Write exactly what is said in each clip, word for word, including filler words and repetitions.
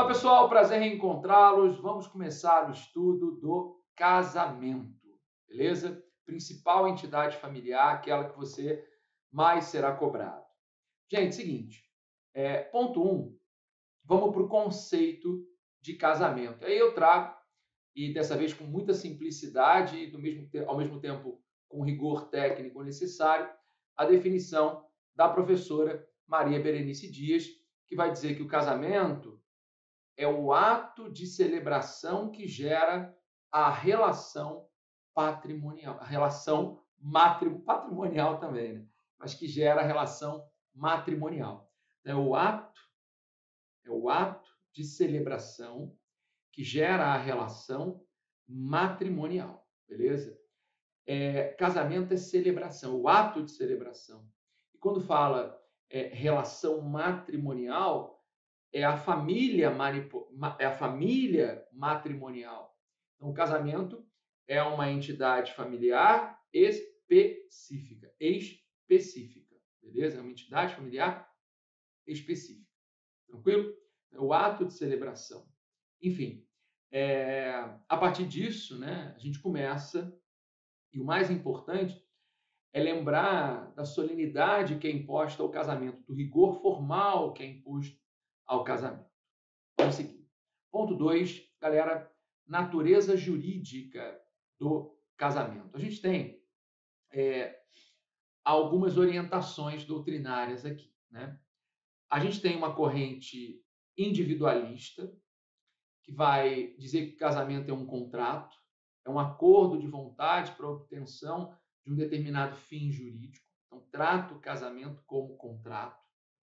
Olá, pessoal, prazer em encontrá-los. Vamos começar o estudo do casamento, beleza? Principal entidade familiar, aquela que você mais será cobrado. Gente, seguinte, é, ponto um, vamos para o conceito de casamento. Aí eu trago, e dessa vez com muita simplicidade e do mesmo, ao mesmo tempo com o rigor técnico necessário, a definição da professora Maria Berenice Dias, que vai dizer que o casamento é o ato de celebração que gera a relação patrimonial, a relação matri, patrimonial também, né? Mas que gera a relação matrimonial. É o ato, é o ato de celebração que gera a relação matrimonial, beleza? É, casamento é celebração, o ato de celebração. E quando fala é, relação matrimonial, é a família é a família matrimonial. Então, o casamento é uma entidade familiar específica, específica, beleza? É uma entidade familiar específica. Tranquilo? É o ato de celebração. Enfim, é, a partir disso, né, a gente começa, e o mais importante é lembrar da solenidade que é imposta ao casamento, do rigor formal que é imposto ao casamento. Vamos seguir. Ponto dois, galera, natureza jurídica do casamento. A gente tem é, algumas orientações doutrinárias aqui, né? A gente tem uma corrente individualista, que vai dizer que o casamento é um contrato, é um acordo de vontade para a obtenção de um determinado fim jurídico. Então, trata o casamento como contrato.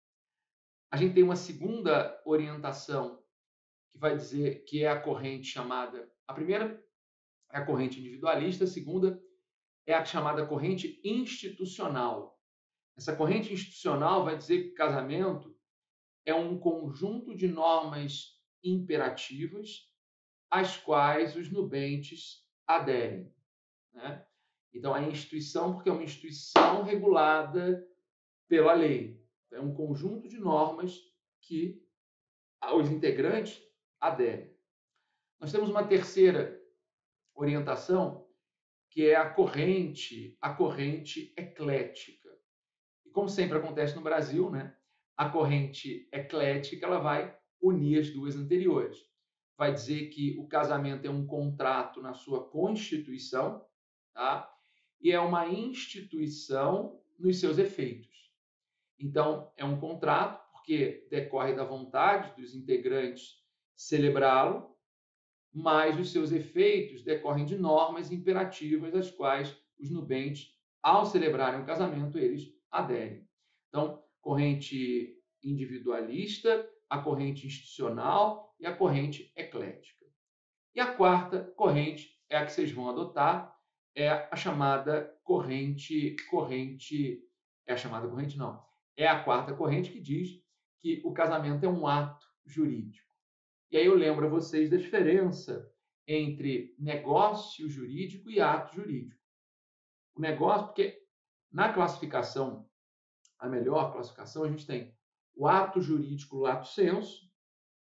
A gente tem uma segunda orientação que vai dizer que é a corrente chamada... A primeira é a corrente individualista, a segunda é a chamada corrente institucional. Essa corrente institucional vai dizer que o casamento é um conjunto de normas imperativas às quais os nubentes aderem, né? Então, a instituição, porque é uma instituição regulada pela lei. É um conjunto de normas que os integrantes aderem. Nós temos uma terceira orientação, que é a corrente, a corrente eclética. E como sempre acontece no Brasil, né, a corrente eclética ela vai unir as duas anteriores. Vai dizer que o casamento é um contrato na sua constituição, tá? E é uma instituição nos seus efeitos. Então, é um contrato porque decorre da vontade dos integrantes celebrá-lo, mas os seus efeitos decorrem de normas imperativas às quais os nubentes, ao celebrarem o casamento, eles aderem. Então, corrente individualista, a corrente institucional e a corrente eclética. E a quarta corrente é a que vocês vão adotar, é a chamada corrente, corrente, é a chamada corrente não, é a quarta corrente que diz que o casamento é um ato jurídico. E aí eu lembro a vocês da diferença entre negócio jurídico e ato jurídico. O negócio, porque na classificação, a melhor classificação, a gente tem o ato jurídico lato sensu,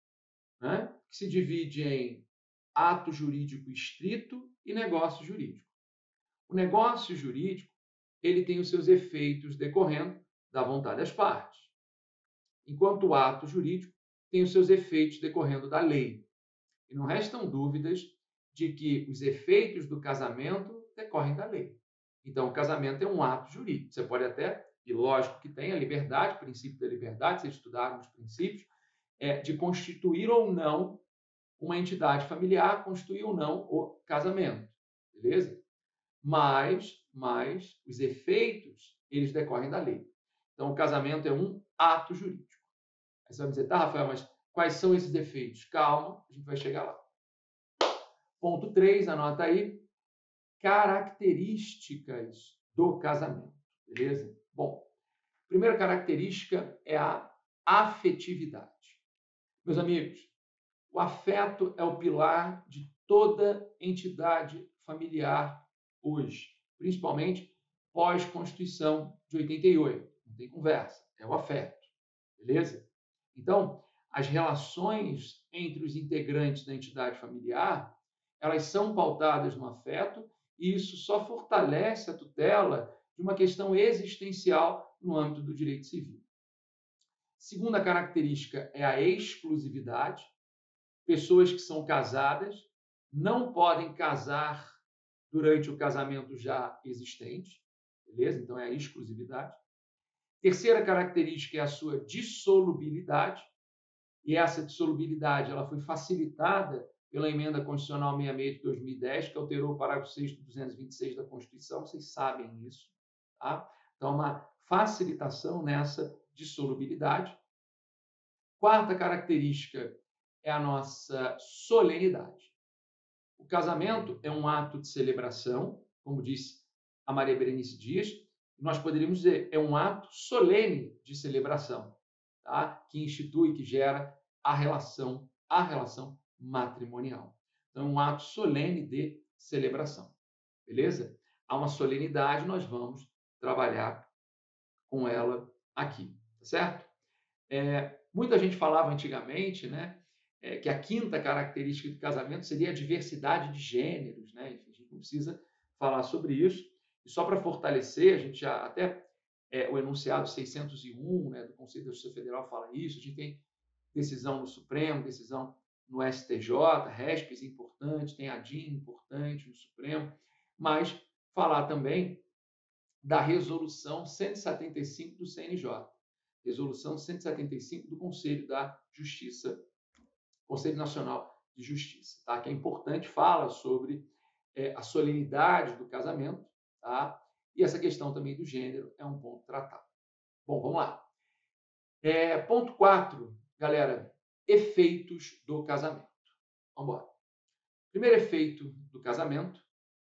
né, que se divide em ato jurídico estrito e negócio jurídico. O negócio jurídico, ele tem os seus efeitos decorrendo da vontade das partes, enquanto o ato jurídico tem os seus efeitos decorrendo da lei. E não restam dúvidas de que os efeitos do casamento decorrem da lei. Então, o casamento é um ato jurídico. Você pode até, e lógico que tem a liberdade, o princípio da liberdade, se estudarmos os princípios, é, de constituir ou não uma entidade familiar, constituir ou não o casamento. Beleza? Mas, mas os efeitos, eles decorrem da lei. Então, o casamento é um ato jurídico. Aí você vai dizer, tá, Rafael, mas quais são esses efeitos? Calma, a gente vai chegar lá. Ponto três, anota aí. Características do casamento. Beleza? Bom, a primeira característica é a afetividade. Meus amigos, o afeto é o pilar de toda entidade familiar hoje, principalmente pós-Constituição de oitenta e oito. Não tem conversa, é o afeto. Beleza? Então, as relações entre os integrantes da entidade familiar, elas são pautadas no afeto e isso só fortalece a tutela de uma questão existencial no âmbito do direito civil. Segunda característica é a exclusividade. Pessoas que são casadas não podem casar durante o casamento já existente, beleza? Então é a exclusividade. Terceira característica é a sua dissolubilidade, e essa dissolubilidade ela foi facilitada pela Emenda Constitucional sessenta e seis de dois mil e dez, que alterou o parágrafo sexto do duzentos e vinte e seis da Constituição, vocês sabem isso, tá? Então, uma facilitação nessa dissolubilidade. Quarta característica é a nossa solenidade. O casamento é um ato de celebração, como disse a Maria Berenice Dias, nós poderíamos dizer, é um ato solene de celebração, tá? Que institui, que gera a relação, a relação matrimonial. Então, é um ato solene de celebração, beleza? Há uma solenidade, nós vamos trabalhar com ela aqui, tá certo? É, muita gente falava antigamente, né, é, que a quinta característica do casamento seria a diversidade de gêneros, né? Enfim, a gente não precisa falar sobre isso. E só para fortalecer, a gente já até é, o enunciado seiscentos e um, né, do Conselho da Justiça Federal fala isso. A gente tem decisão no Supremo, decisão no S T J, RESPES importante, tem a D I M importante no Supremo, mas falar também da resolução cento e setenta e cinco do C N J. Resolução cento e setenta e cinco do Conselho da Justiça, Conselho Nacional de Justiça, tá? Que é importante, fala sobre é, a solenidade do casamento, tá? E essa questão também do gênero é um ponto tratado. Bom, vamos lá. É, ponto quatro, galera, efeitos do casamento. Vamos embora. Primeiro efeito do casamento,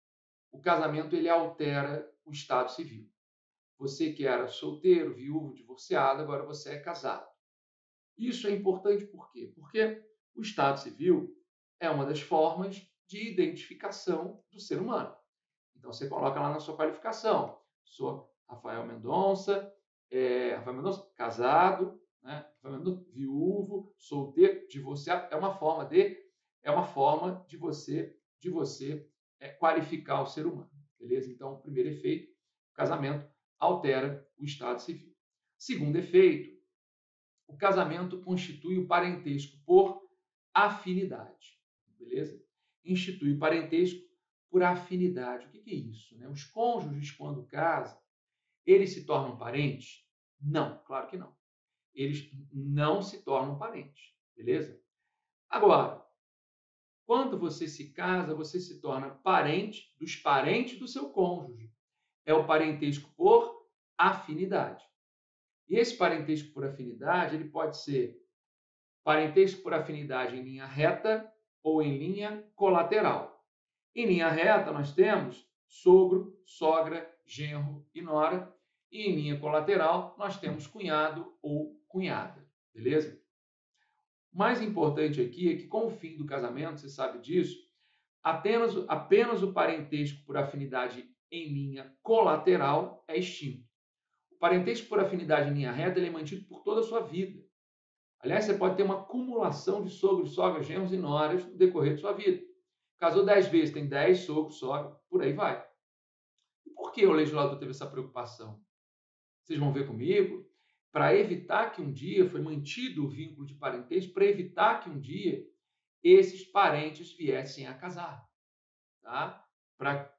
o casamento ele altera o estado civil. Você que era solteiro, viúvo, divorciado, agora você é casado. Isso é importante por quê? Porque o Estado Civil é uma das formas de identificação do ser humano. Então, você coloca lá na sua qualificação. Sou Rafael Mendonça, é, Rafael Mendonça, casado, né? Rafael Mendonça, viúvo, solteiro, divorciado. É uma forma de, é uma forma de você, de você é, qualificar o ser humano. Beleza? Então, o primeiro efeito, o casamento altera o Estado Civil. Segundo efeito, o casamento constitui o parentesco por afinidade, beleza? Institui o parentesco por afinidade. O que é isso? Né? Os cônjuges, quando casam, eles se tornam parentes? Não, claro que não. Eles não se tornam parentes, beleza? Agora, quando você se casa, você se torna parente dos parentes do seu cônjuge. É o parentesco por afinidade. E esse parentesco por afinidade, ele pode ser parentesco por afinidade em linha reta ou em linha colateral. Em linha reta, nós temos sogro, sogra, genro e nora. E em linha colateral, nós temos cunhado ou cunhada. Beleza? O mais importante aqui é que, com o fim do casamento, você sabe disso, apenas, apenas o parentesco por afinidade em linha colateral é extinto. O parentesco por afinidade em linha reta ele é mantido por toda a sua vida. Aliás, você pode ter uma acumulação de sogros, sogras, genros e noras no decorrer de sua vida. Casou dez vezes, tem dez sogros, sogras, por aí vai. E por que o legislador teve essa preocupação? Vocês vão ver comigo. Para evitar que um dia foi mantido o vínculo de parentesco, para evitar que um dia esses parentes viessem a casar. Tá? Para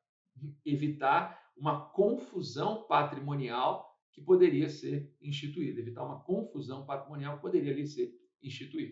evitar uma confusão patrimonial que poderia ser instituída, evitar uma confusão patrimonial que poderia ali ser instituída.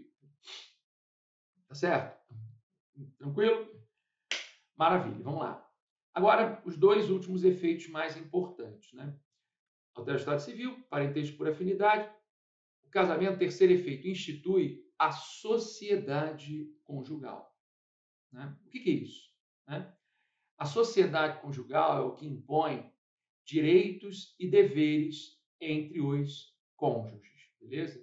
Tá certo? Tranquilo? Maravilha, vamos lá. Agora, os dois últimos efeitos mais importantes, né? Altera o Estado Civil, parentesco por afinidade. O casamento, terceiro efeito, institui a sociedade conjugal. Né? O que é isso? Né? A sociedade conjugal é o que impõe direitos e deveres entre os cônjuges, beleza?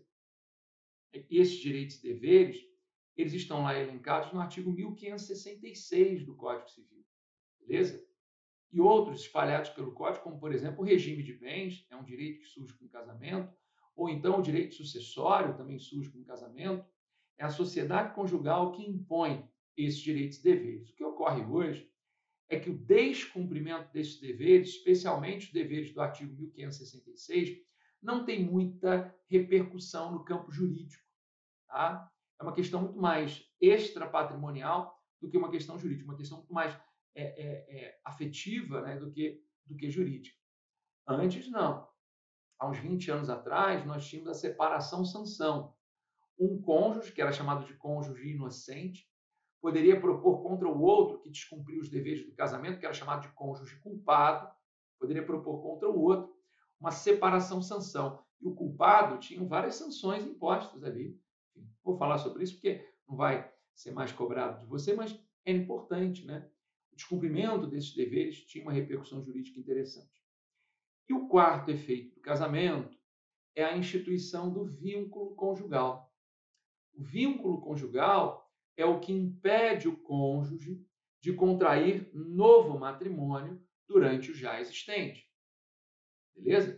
E esses direitos e deveres, eles estão lá elencados no artigo mil quinhentos e sessenta e seis do Código Civil, beleza? E outros espalhados pelo Código, como, por exemplo, o regime de bens, é um direito que surge com o casamento, ou então o direito sucessório também surge com o casamento, é a sociedade conjugal que impõe esses direitos e deveres. O que ocorre hoje é que o descumprimento desses deveres, especialmente os deveres do artigo mil quinhentos e sessenta e seis, não tem muita repercussão no campo jurídico. Tá? É uma questão muito mais extrapatrimonial do que uma questão jurídica, uma questão muito mais é, é, é, afetiva, né, do que, do que jurídica. Antes, não. Há uns vinte anos atrás, nós tínhamos a separação-sanção. Um cônjuge, que era chamado de cônjuge inocente, poderia propor contra o outro que descumpriu os deveres do casamento, que era chamado de cônjuge culpado, poderia propor contra o outro uma separação-sanção. E o culpado tinha várias sanções impostas ali. Vou falar sobre isso porque não vai ser mais cobrado de você, mas é importante, né? O descumprimento desses deveres tinha uma repercussão jurídica interessante. E o quarto efeito do casamento é a instituição do vínculo conjugal. O vínculo conjugal é o que impede o cônjuge de contrair novo matrimônio durante o já existente. Beleza?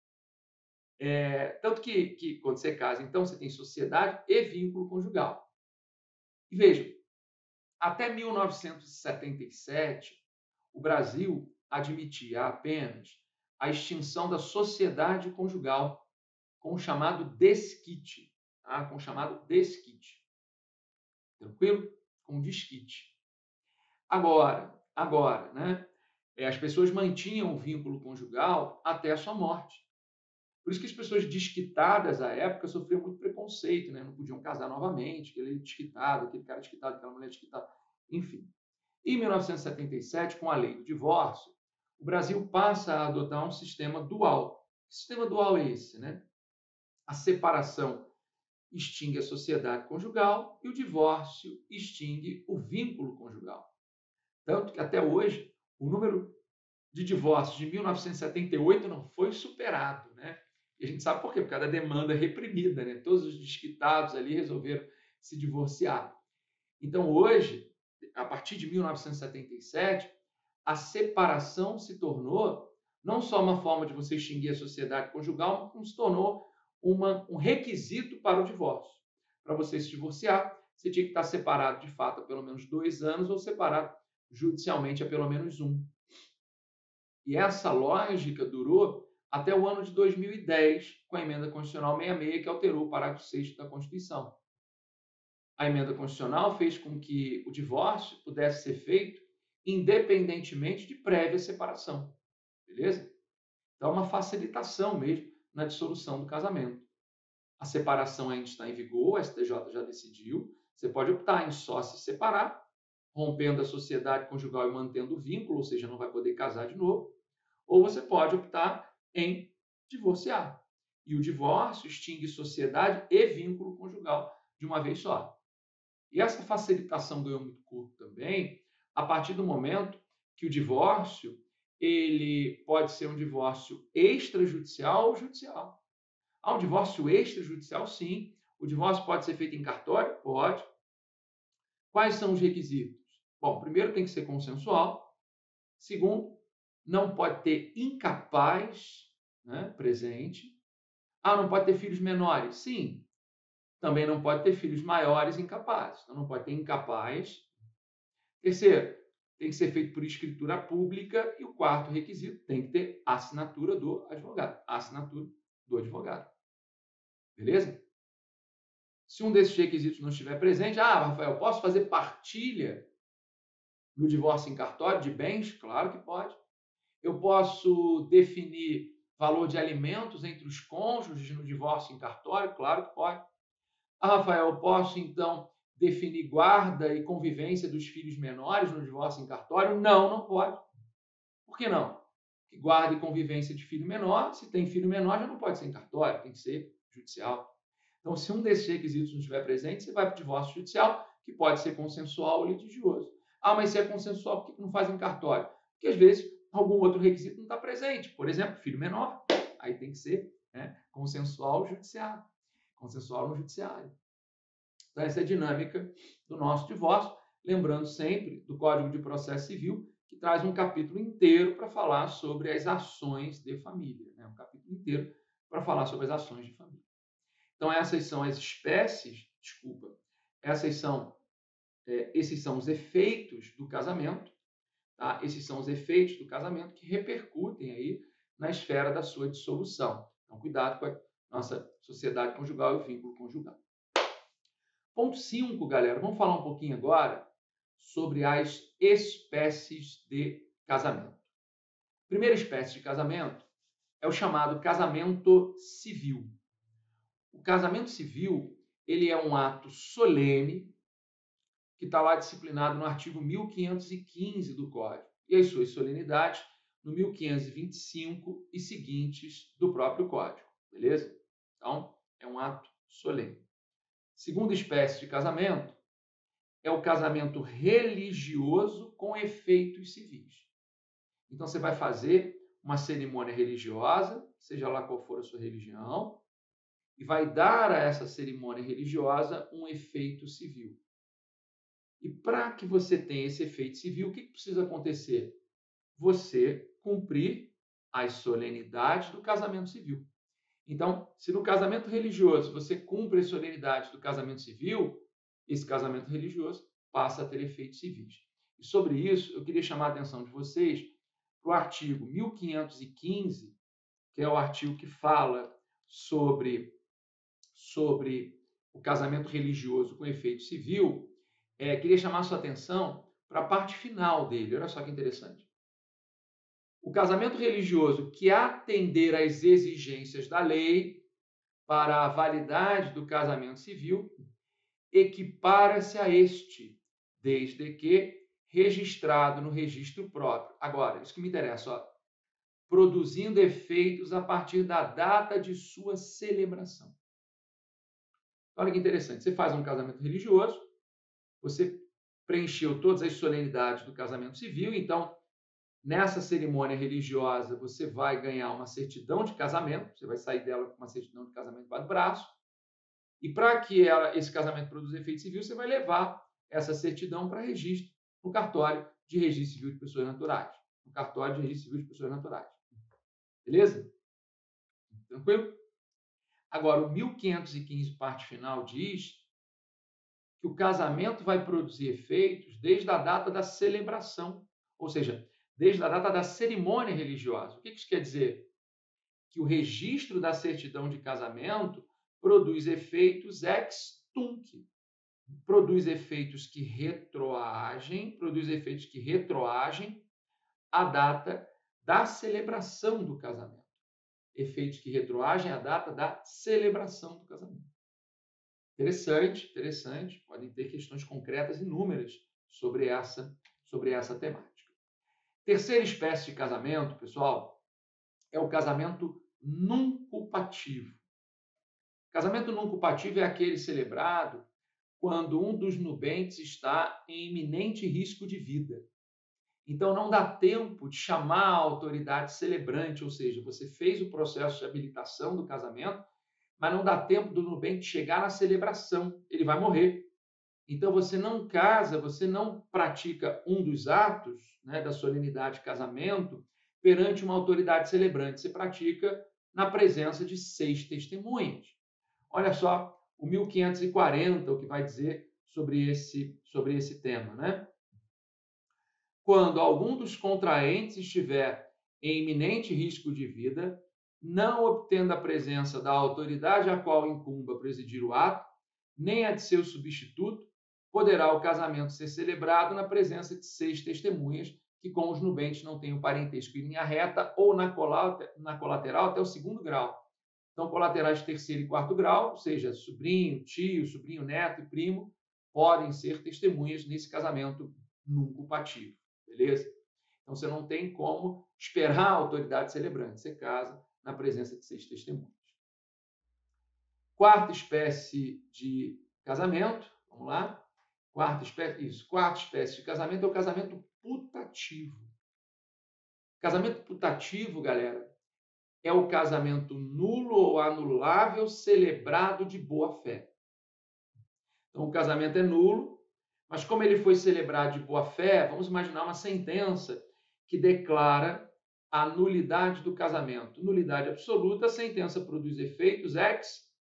É, tanto que, que quando você casa, então você tem sociedade e vínculo conjugal. E veja, até mil novecentos e setenta e sete, o Brasil admitia apenas a extinção da sociedade conjugal com o chamado desquite, tá? com o chamado desquite. Tranquilo? Com desquite. Agora, agora, né? As pessoas mantinham o vínculo conjugal até a sua morte. Por isso que as pessoas desquitadas à época sofriam muito preconceito, né? Não podiam casar novamente, aquele desquitado, aquele cara desquitado, aquela mulher desquitada, enfim. Em mil novecentos e setenta e sete, com a lei do divórcio, o Brasil passa a adotar um sistema dual. Que sistema dual é esse, né? A separação extingue a sociedade conjugal e o divórcio extingue o vínculo conjugal. Tanto que até hoje o número de divórcios de mil novecentos e setenta e oito não foi superado, né? E a gente sabe por quê? Por causa da demanda reprimida, né? Todos os desquitados ali resolveram se divorciar. Então, hoje, a partir de mil novecentos e setenta e sete, a separação se tornou não só uma forma de você extinguir a sociedade conjugal, mas como se tornou uma, um requisito para o divórcio. Para você se divorciar, você tinha que estar separado de fato há pelo menos dois anos ou separado judicialmente há pelo menos um. E essa lógica durou até o ano de dois mil e dez, com a Emenda Constitucional sessenta e seis, que alterou o parágrafo sexto da Constituição. A Emenda Constitucional fez com que o divórcio pudesse ser feito independentemente de prévia separação. Beleza? Então, é uma facilitação mesmo na dissolução do casamento. A separação ainda está em vigor, o S T J já decidiu. Você pode optar em só se separar, rompendo a sociedade conjugal e mantendo o vínculo, ou seja, não vai poder casar de novo. Ou você pode optar em divorciar. E o divórcio extingue sociedade e vínculo conjugal de uma vez só. E essa facilitação ganhou muito corpo também a partir do momento que o divórcio ele pode ser um divórcio extrajudicial ou judicial. Há um divórcio extrajudicial, sim. O divórcio pode ser feito em cartório? Pode. Quais são os requisitos? Bom, primeiro tem que ser consensual. Segundo, não pode ter incapaz, né, presente. Ah, não pode ter filhos menores? Sim. Também não pode ter filhos maiores incapazes. Então, não pode ter incapaz. Terceiro, tem que ser feito por escritura pública. E o quarto requisito, tem que ter assinatura do advogado. Assinatura do advogado. Beleza? Se um desses requisitos não estiver presente, ah, Rafael, posso fazer partilha no divórcio em cartório de bens? Claro que pode. Eu posso definir valor de alimentos entre os cônjuges no divórcio em cartório? Claro que pode. Ah, Rafael, eu posso, então, definir guarda e convivência dos filhos menores no divórcio em cartório? Não, não pode. Por que não? Porque guarda e convivência de filho menor, se tem filho menor, já não pode ser em cartório, tem que ser judicial. Então, se um desses requisitos não estiver presente, você vai para o divórcio judicial, que pode ser consensual ou litigioso. Ah, mas se é consensual, por que não faz em cartório? Porque, às vezes, algum outro requisito não está presente. Por exemplo, filho menor. Aí tem que ser, né, consensual judiciário. Consensual no judiciário. Então, essa é a dinâmica do nosso divórcio. Lembrando sempre do Código de Processo Civil, que traz um capítulo inteiro para falar sobre as ações de família. Né? Um capítulo inteiro para falar sobre as ações de família. Então, essas são as espécies, desculpa, essas são, é, esses são os efeitos do casamento, tá? Esses são os efeitos do casamento que repercutem aí na esfera da sua dissolução. Então, cuidado com a nossa sociedade conjugal e o vínculo conjugal. Ponto cinco, galera, vamos falar um pouquinho agora sobre as espécies de casamento. Primeira espécie de casamento é o chamado casamento civil. O casamento civil, ele é um ato solene que está lá disciplinado no artigo mil quinhentos e quinze do Código e as suas solenidades no mil quinhentos e vinte e cinco e seguintes do próprio Código, beleza? Então, é um ato solene. Segunda espécie de casamento é o casamento religioso com efeitos civis. Então, você vai fazer uma cerimônia religiosa, seja lá qual for a sua religião, e vai dar a essa cerimônia religiosa um efeito civil. E para que você tenha esse efeito civil, o que precisa acontecer? Você cumprir as solenidades do casamento civil. Então, se no casamento religioso você cumpre as solenidades do casamento civil, esse casamento religioso passa a ter efeitos civis. E sobre isso, eu queria chamar a atenção de vocês para o artigo mil quinhentos e quinze, que é o artigo que fala sobre, sobre o casamento religioso com efeito civil. É, queria chamar a sua atenção para a parte final dele. Olha só que interessante. O casamento religioso que atender às exigências da lei para a validade do casamento civil equipara-se a este, desde que registrado no registro próprio. Agora, isso que me interessa, ó, produzindo efeitos a partir da data de sua celebração. Olha que interessante, você faz um casamento religioso, você preencheu todas as solenidades do casamento civil, então, nessa cerimônia religiosa, você vai ganhar uma certidão de casamento, você vai sair dela com uma certidão de casamento debaixo do braço, e para que ela, esse casamento produza efeito civil, você vai levar essa certidão para registro no cartório de registro civil de pessoas naturais. No cartório de registro civil de pessoas naturais. Beleza? Tranquilo? Agora, o mil quinhentos e quinze, parte final, diz que o casamento vai produzir efeitos desde a data da celebração, ou seja, desde a data da cerimônia religiosa. O que isso quer dizer? Que o registro da certidão de casamento produz efeitos ex tunc, produz efeitos que retroagem, produz efeitos que retroagem a data da celebração do casamento. Efeitos que retroagem a data da celebração do casamento. Interessante, interessante. Podem ter questões concretas inúmeras sobre essa, sobre essa temática. Terceira espécie de casamento, pessoal, é o casamento nuncupativo. Casamento nuncupativo é aquele celebrado quando um dos nubentes está em iminente risco de vida. Então, não dá tempo de chamar a autoridade celebrante, ou seja, você fez o processo de habilitação do casamento, mas não dá tempo do nubente chegar na celebração, ele vai morrer. Então, você não casa, você não pratica um dos atos, né, da solenidade de casamento perante uma autoridade celebrante, você pratica na presença de seis testemunhas. Olha só o mil quinhentos e quarenta, o que vai dizer sobre esse, sobre esse tema, né? Quando algum dos contraentes estiver em iminente risco de vida, não obtendo a presença da autoridade a qual incumba presidir o ato, nem a de seu substituto, poderá o casamento ser celebrado na presença de seis testemunhas que com os nubentes não tenham parentesco em linha reta ou na colateral até o segundo grau. Então, colaterais de terceiro e quarto grau, ou seja, sobrinho, tio, sobrinho, neto e primo, podem ser testemunhas nesse casamento nuncupativo. Beleza? Então, você não tem como esperar a autoridade celebrante. Você casa na presença de seis testemunhas. Quarta espécie de casamento, vamos lá. Quarta espécie, isso, quarta espécie de casamento é o casamento putativo. Casamento putativo, galera, é o casamento nulo ou anulável celebrado de boa fé. Então, o casamento é nulo, mas como ele foi celebrado de boa fé, vamos imaginar uma sentença que declara a nulidade do casamento. Nulidade absoluta, a sentença produz efeitos ex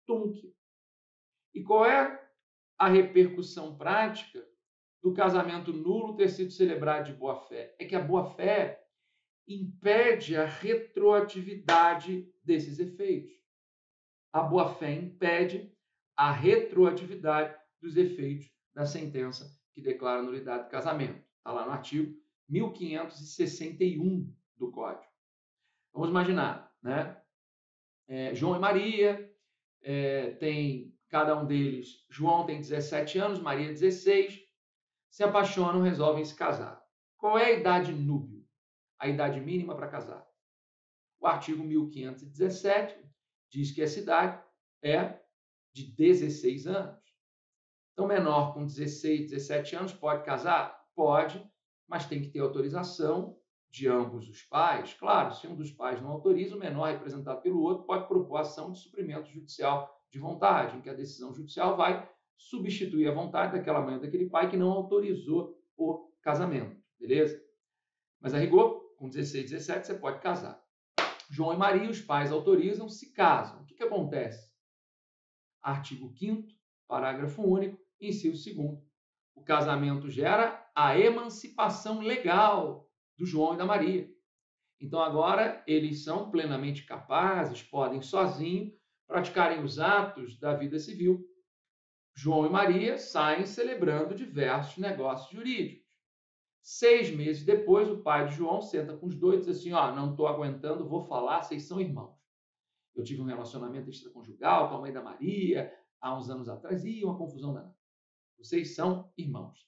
tunc. E qual é a repercussão prática do casamento nulo ter sido celebrado de boa-fé? É que a boa-fé impede a retroatividade desses efeitos. A boa-fé impede a retroatividade dos efeitos da sentença que declara nulidade do casamento. Está lá no artigo mil quinhentos e sessenta e um do Código. Vamos imaginar, né? É, João e Maria, é, tem cada um deles, João tem dezessete anos, Maria dezesseis, se apaixonam, resolvem se casar. Qual é a idade núbio? A idade mínima para casar. O artigo mil quinhentos e dezessete diz que essa idade é de dezesseis anos. Então, menor com dezesseis, dezessete anos pode casar? Pode, mas tem que ter autorização de ambos os pais. Claro, se um dos pais não autoriza, o menor representado pelo outro pode propor ação de suprimento judicial de vontade, em que a decisão judicial vai substituir a vontade daquela mãe ou daquele pai que não autorizou o casamento, beleza? Mas a rigor, com dezesseis, dezessete, você pode casar. João e Maria, os pais autorizam, se casam. O que, que acontece? Artigo quinto, parágrafo único, inciso segundo. O casamento gera a emancipação legal do João e da Maria. Então, agora, eles são plenamente capazes, podem sozinhos praticarem os atos da vida civil. João e Maria saem celebrando diversos negócios jurídicos. Seis meses depois, o pai de João senta com os dois e diz assim, ó, não estou aguentando, vou falar, vocês são irmãos. Eu tive um relacionamento extraconjugal com a mãe da Maria há uns anos atrás e uma confusão danada. Vocês são irmãos.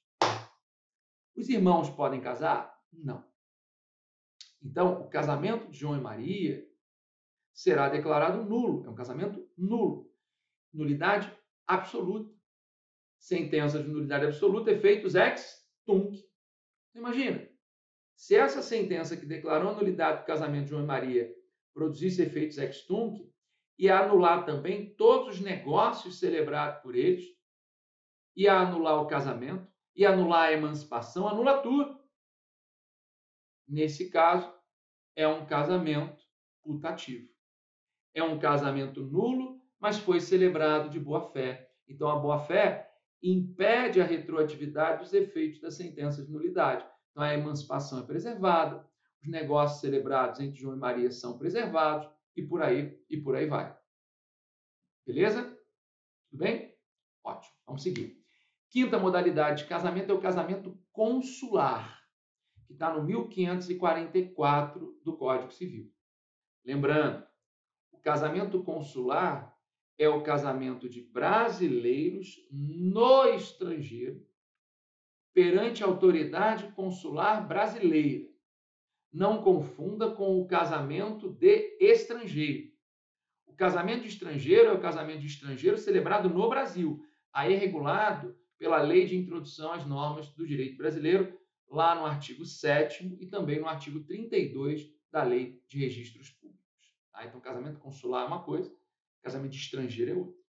Os irmãos podem casar? Não. Então, o casamento de João e Maria será declarado nulo. É um casamento nulo. Nulidade absoluta. Sentença de nulidade absoluta, efeitos ex tunc. Imagina, se essa sentença que declarou a nulidade do casamento de João e Maria produzisse efeitos ex tunc, ia anular também todos os negócios celebrados por eles, ia anular o casamento, ia anular a emancipação, anula tudo. Nesse caso, é um casamento putativo. É um casamento nulo, mas foi celebrado de boa-fé. Então, a boa-fé impede a retroatividade dos efeitos da sentença de nulidade. Então, a emancipação é preservada, os negócios celebrados entre João e Maria são preservados, e por aí, e por aí vai. Beleza? Tudo bem? Ótimo. Vamos seguir. Quinta modalidade de casamento é o casamento consular, que está no mil quinhentos e quarenta e quatro do Código Civil. Lembrando, o casamento consular é o casamento de brasileiros no estrangeiro perante a autoridade consular brasileira. Não confunda com o casamento de estrangeiro. O casamento de estrangeiro é o casamento de estrangeiro celebrado no Brasil. Aí é regulado pela Lei de Introdução às Normas do Direito Brasileiro, lá no artigo sétimo e também no artigo trinta e dois da Lei de Registros Públicos. Tá? Então, casamento consular é uma coisa, casamento de estrangeiro é outra.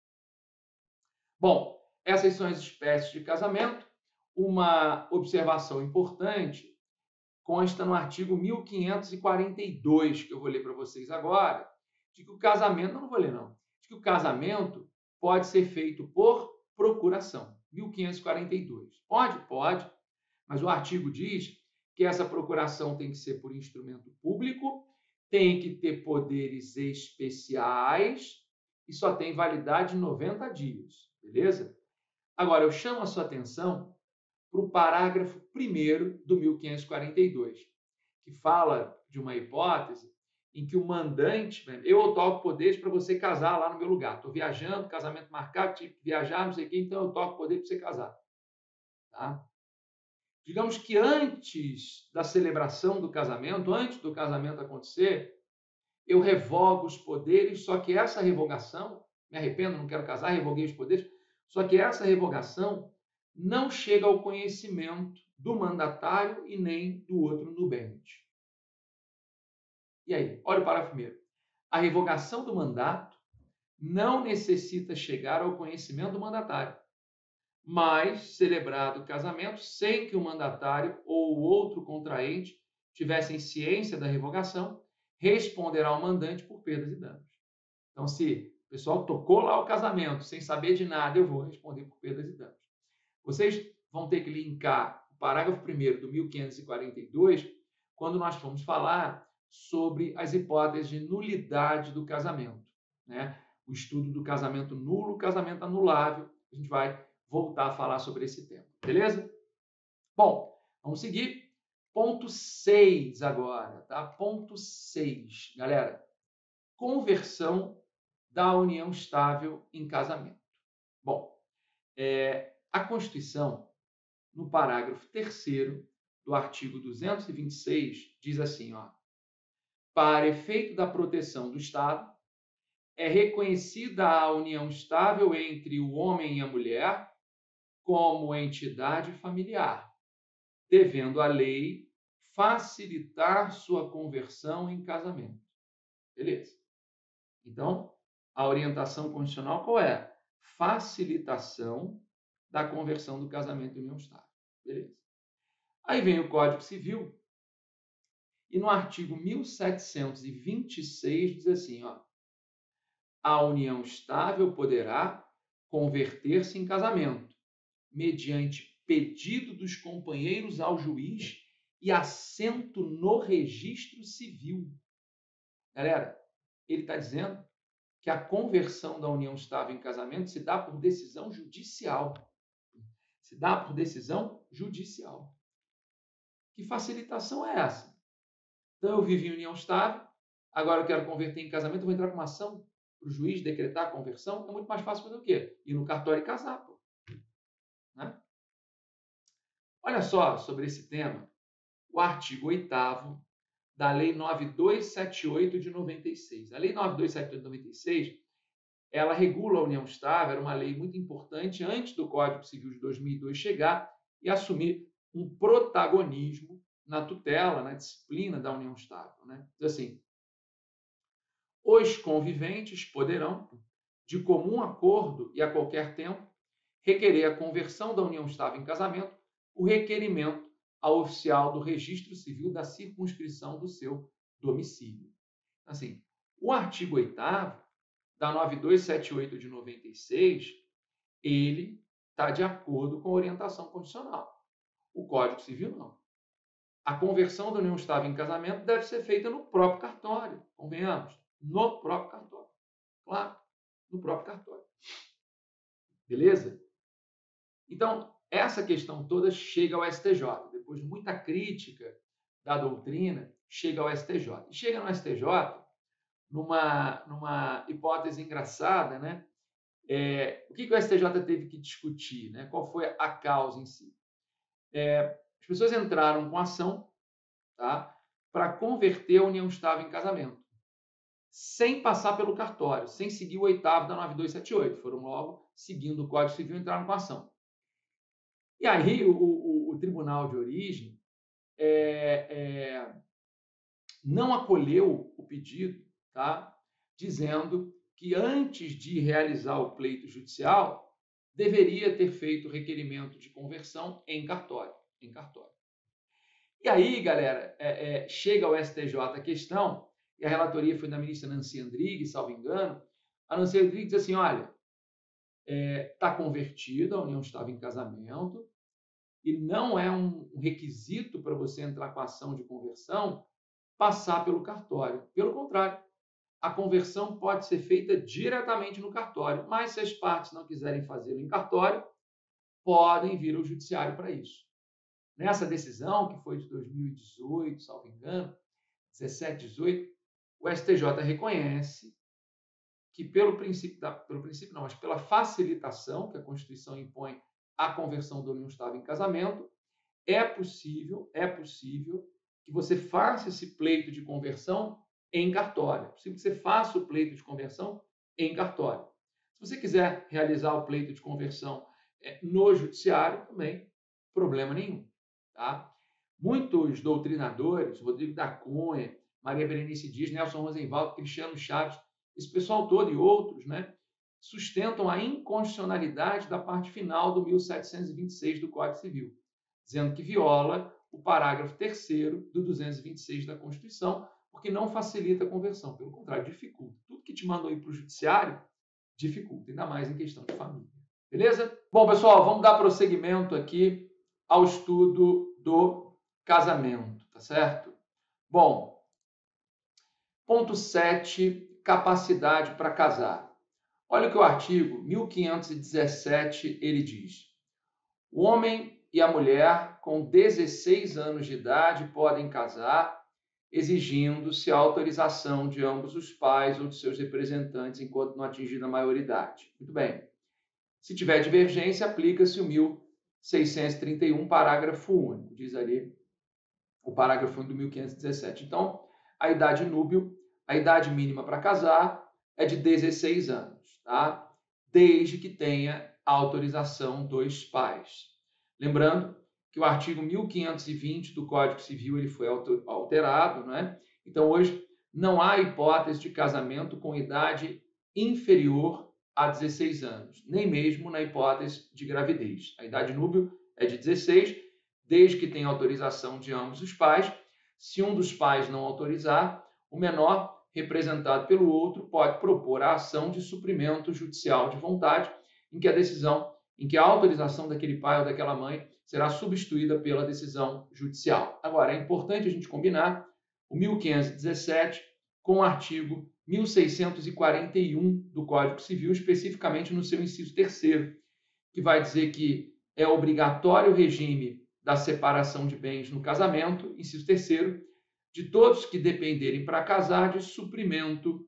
Bom, essas são as espécies de casamento. Uma observação importante consta no artigo mil quinhentos e quarenta e dois, que eu vou ler para vocês agora, de que o casamento, não, não vou ler não, de que o casamento pode ser feito por procuração. mil quinhentos e quarenta e dois. Pode? Pode. Mas o artigo diz que essa procuração tem que ser por instrumento público, tem que ter poderes especiais e só tem validade de noventa dias. Beleza? Agora, eu chamo a sua atenção para o parágrafo primeiro do mil quinhentos e quarenta e dois, que fala de uma hipótese em que o mandante, eu otorgo poderes para você casar lá no meu lugar. Estou viajando, casamento marcado, tive que viajar, não sei o quê, então eu otorgo poder para você casar. Tá? Digamos que antes da celebração do casamento, antes do casamento acontecer, eu revogo os poderes, só que essa revogação, me arrependo, não quero casar, revoguei os poderes, só que essa revogação não chega ao conhecimento do mandatário e nem do outro nubente. E aí? Olha o parágrafo primeiro. A revogação do mandato não necessita chegar ao conhecimento do mandatário, mas celebrado o casamento sem que o mandatário ou o outro contraente tivessem ciência da revogação, responderá ao mandante por perdas e danos. Então, se pessoal tocou lá o casamento sem saber de nada, eu vou responder por perdas e danos. Vocês vão ter que linkar o parágrafo primeiro do mil quinhentos e quarenta e dois quando nós formos falar sobre as hipóteses de nulidade do casamento, né? O estudo do casamento nulo, casamento anulável. A gente vai voltar a falar sobre esse tema, beleza? Bom, vamos seguir. Ponto seis agora, tá? Ponto seis, galera. Conversão da união estável em casamento. Bom, é, a Constituição, no parágrafo terceiro do artigo duzentos e vinte e seis, diz assim, ó, para efeito da proteção do Estado, é reconhecida a união estável entre o homem e a mulher como entidade familiar, devendo a lei facilitar sua conversão em casamento. Beleza? Então, a orientação constitucional qual é? Facilitação da conversão do casamento em união estável. Beleza? Aí vem o Código Civil e no artigo mil setecentos e vinte e seis diz assim, ó, a união estável poderá converter-se em casamento, mediante pedido dos companheiros ao juiz e assento no registro civil. Galera, ele está dizendo que a conversão da união estável em casamento se dá por decisão judicial. Se dá por decisão judicial. Que facilitação é essa? Então, eu vivo em união estável, agora eu quero converter em casamento, eu vou entrar com uma ação para o juiz decretar a conversão. É muito mais fácil fazer o quê? Ir no cartório e casar, pô. Né? Olha só sobre esse tema, o artigo oitavo da Lei nove mil duzentos e setenta e oito de noventa e seis. A Lei nove mil duzentos e setenta e oito de noventa e seis, ela regula a união estável, era uma lei muito importante antes do Código Civil de dois mil e dois chegar e assumir um protagonismo na tutela, na disciplina da união estável. Né? Diz assim, os conviventes poderão, de comum acordo e a qualquer tempo, requerer a conversão da união estável em casamento, o requerimento ao oficial do registro civil da circunscrição do seu domicílio. Assim, o artigo oitavo da nove mil duzentos e setenta e oito de noventa e seis, ele está de acordo com a orientação constitucional. O Código Civil não. A conversão da união estável em casamento deve ser feita no próprio cartório, convenhamos, no próprio cartório. Claro, no próprio cartório. Beleza? Então, essa questão toda chega ao S T J. Depois de muita crítica da doutrina, chega ao S T J. E chega no S T J numa, numa hipótese engraçada, né? É, o que, que o S T J teve que discutir? Né? Qual foi a causa em si? É, as pessoas entraram com ação, tá, para converter a união estável em casamento, sem passar pelo cartório, sem seguir o oitavo da nove mil duzentos e setenta e oito. Foram logo, seguindo o Código Civil, entraram com ação. E aí o, o, o tribunal de origem é, é, não acolheu o pedido, tá, dizendo que antes de realizar o pleito judicial, deveria ter feito o requerimento de conversão em cartório. Em cartório. E aí, galera, é, é, chega ao S T J a questão, e a relatoria foi da ministra Nancy Andrighi, salvo engano. A Nancy Andrighi diz assim, olha, está é, convertida, a união estava em casamento, e não é um requisito para você entrar com a ação de conversão passar pelo cartório. Pelo contrário, a conversão pode ser feita diretamente no cartório, mas se as partes não quiserem fazê-lo em cartório, podem vir ao judiciário para isso. Nessa decisão, que foi de dois mil e dezoito, salvo engano, dezessete, dezoito, o S T J reconhece que pelo princípio, da, pelo princípio não, mas pela facilitação que a Constituição impõe à conversão da união estável em casamento, é possível, é possível que você faça esse pleito de conversão em cartório. É possível que você faça o pleito de conversão em cartório. Se você quiser realizar o pleito de conversão é, no judiciário, também, problema nenhum. Tá? Muitos doutrinadores, Rodrigo da Cunha, Maria Berenice Dias, Nelson Rosenwald, Cristiano Chaves, esse pessoal todo e outros, né, sustentam a inconstitucionalidade da parte final do mil setecentos e vinte e seis do Código Civil, dizendo que viola o parágrafo terceiro do duzentos e vinte e seis da Constituição, porque não facilita a conversão, pelo contrário, dificulta. Tudo que te mandou ir para o judiciário dificulta, ainda mais em questão de família. Beleza? Bom, pessoal, vamos dar prosseguimento aqui ao estudo do casamento, tá certo? Bom, ponto sete, capacidade para casar. Olha o que o artigo mil quinhentos e dezessete ele diz. O homem e a mulher com dezesseis anos de idade podem casar, exigindo-se a autorização de ambos os pais ou de seus representantes enquanto não atingida a maioridade. Muito bem. Se tiver divergência, aplica-se o mil seiscentos e trinta e um, parágrafo único, diz ali o parágrafo único do mil quinhentos e dezessete. Então, a idade núbil, a idade mínima para casar é de dezesseis anos, tá? Desde que tenha a autorização dos pais. Lembrando que o artigo mil quinhentos e vinte do Código Civil ele foi alterado, né? Então, hoje, não há hipótese de casamento com idade inferior a dezesseis anos, nem mesmo na hipótese de gravidez. A idade núbil é de dezesseis, desde que tenha autorização de ambos os pais. Se um dos pais não autorizar, o menor, representado pelo outro, pode propor a ação de suprimento judicial de vontade, em que a decisão, em que a autorização daquele pai ou daquela mãe será substituída pela decisão judicial. Agora, é importante a gente combinar o mil quinhentos e dezessete com o artigo mil seiscentos e quarenta e um do Código Civil, especificamente no seu inciso terceiro, que vai dizer que é obrigatório o regime da separação de bens no casamento, inciso terceiro, de todos que dependerem para casar de suprimento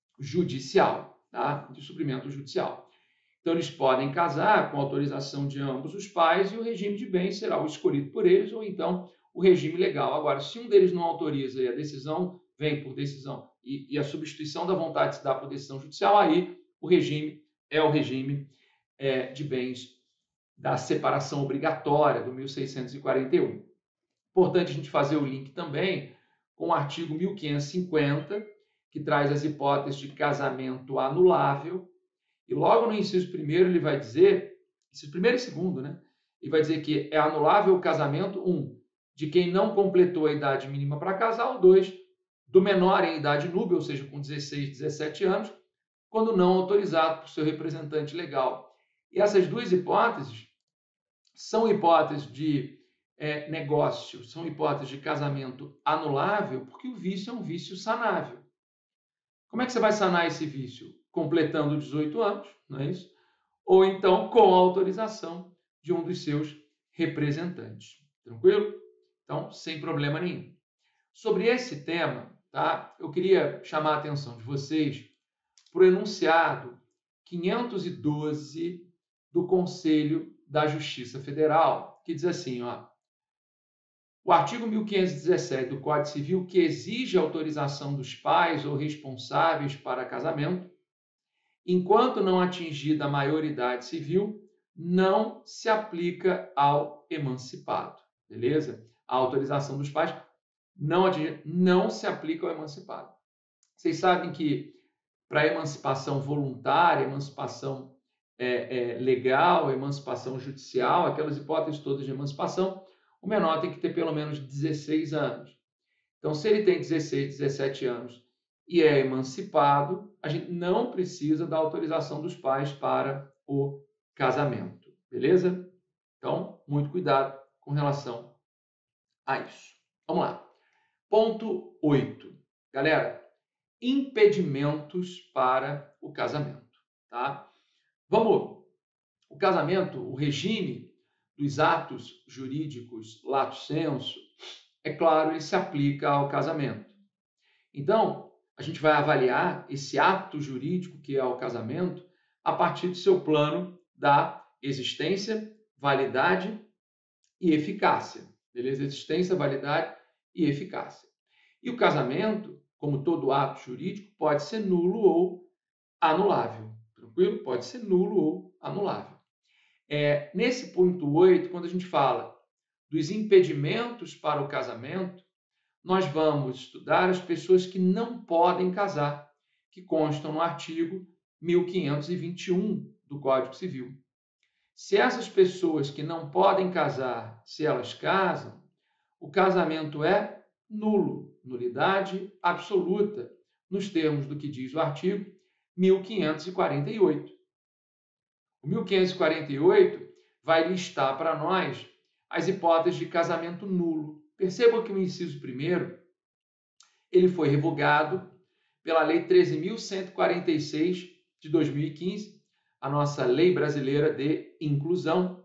judicial, tá? De suprimento judicial. Então, eles podem casar com autorização de ambos os pais e o regime de bens será o escolhido por eles ou então o regime legal. Agora, se um deles não autoriza e a decisão vem por decisão e, e a substituição da vontade se dá por decisão judicial, aí o regime é o regime é, de bens da separação obrigatória do mil seiscentos e quarenta e um. Importante a gente fazer o link também com o artigo mil quinhentos e cinquenta, que traz as hipóteses de casamento anulável. E logo no inciso primeiro ele vai dizer, inciso primeiro e segundo, né? Ele vai dizer que é anulável o casamento, um, de quem não completou a idade mínima para casar, ou dois, do menor em idade núbil, ou seja, com dezesseis, dezessete anos, quando não autorizado por seu representante legal. E essas duas hipóteses são hipóteses de é, negócio, são hipóteses de casamento anulável, porque o vício é um vício sanável. Como é que você vai sanar esse vício? Completando dezoito anos, não é isso? Ou então com a autorização de um dos seus representantes. Tranquilo? Então, sem problema nenhum. Sobre esse tema, tá? Eu queria chamar a atenção de vocês para o enunciado quinhentos e doze do Conselho da Justiça Federal, que diz assim, ó, o artigo mil quinhentos e dezessete do Código Civil, que exige a autorização dos pais ou responsáveis para casamento, enquanto não atingida a maioridade civil, não se aplica ao emancipado, beleza? A autorização dos pais não, atingida, não se aplica ao emancipado. Vocês sabem que para a emancipação voluntária, emancipação é, é, legal, emancipação judicial, aquelas hipóteses todas de emancipação, o menor tem que ter pelo menos dezesseis anos. Então, se ele tem dezesseis, dezessete anos e é emancipado, a gente não precisa da autorização dos pais para o casamento, beleza? Então, muito cuidado com relação a isso. Vamos lá. Ponto oito. Galera, impedimentos para o casamento, tá? Vamos. O casamento, o regime dos atos jurídicos lato sensu, é claro, ele se aplica ao casamento. Então, a gente vai avaliar esse ato jurídico que é o casamento a partir do seu plano da existência, validade e eficácia. Beleza? Existência, validade e eficácia. E o casamento, como todo ato jurídico, pode ser nulo ou anulável. Tranquilo? Pode ser nulo ou anulável. É, nesse ponto oito, quando a gente fala dos impedimentos para o casamento, nós vamos estudar as pessoas que não podem casar, que constam no artigo mil quinhentos e vinte e um do Código Civil. Se essas pessoas que não podem casar, se elas casam, o casamento é nulo, nulidade absoluta, nos termos do que diz o artigo, mil quinhentos e quarenta e oito. O mil quinhentos e quarenta e oito vai listar para nós as hipóteses de casamento nulo. Perceba que o inciso primeiro ele foi revogado pela Lei treze mil cento e quarenta e seis de dois mil e quinze, a nossa Lei Brasileira de Inclusão.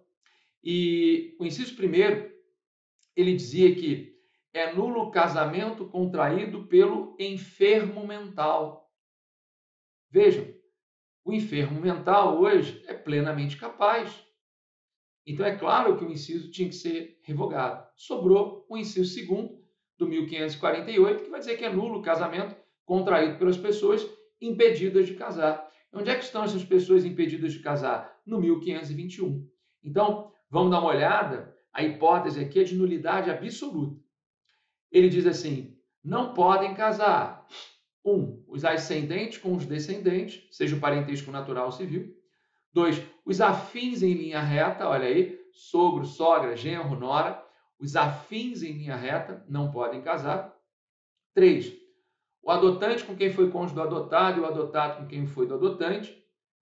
E o inciso primeiro, ele dizia que é nulo o casamento contraído pelo enfermo mental. Vejam, o enfermo mental hoje é plenamente capaz. Então é claro que o inciso tinha que ser revogado. Sobrou o inciso segundo do mil quinhentos e quarenta e oito, que vai dizer que é nulo o casamento contraído pelas pessoas impedidas de casar. Onde é que estão essas pessoas impedidas de casar? No mil quinhentos e vinte e um. Então, vamos dar uma olhada. A hipótese aqui é de nulidade absoluta. Ele diz assim, não podem casar. Um, os ascendentes com os descendentes, seja o parentesco natural ou civil. Dois, os afins em linha reta, olha aí, sogro, sogra, genro, nora. Os afins em linha reta não podem casar. Três, o adotante com quem foi cônjuge do adotado e o adotado com quem foi do adotante.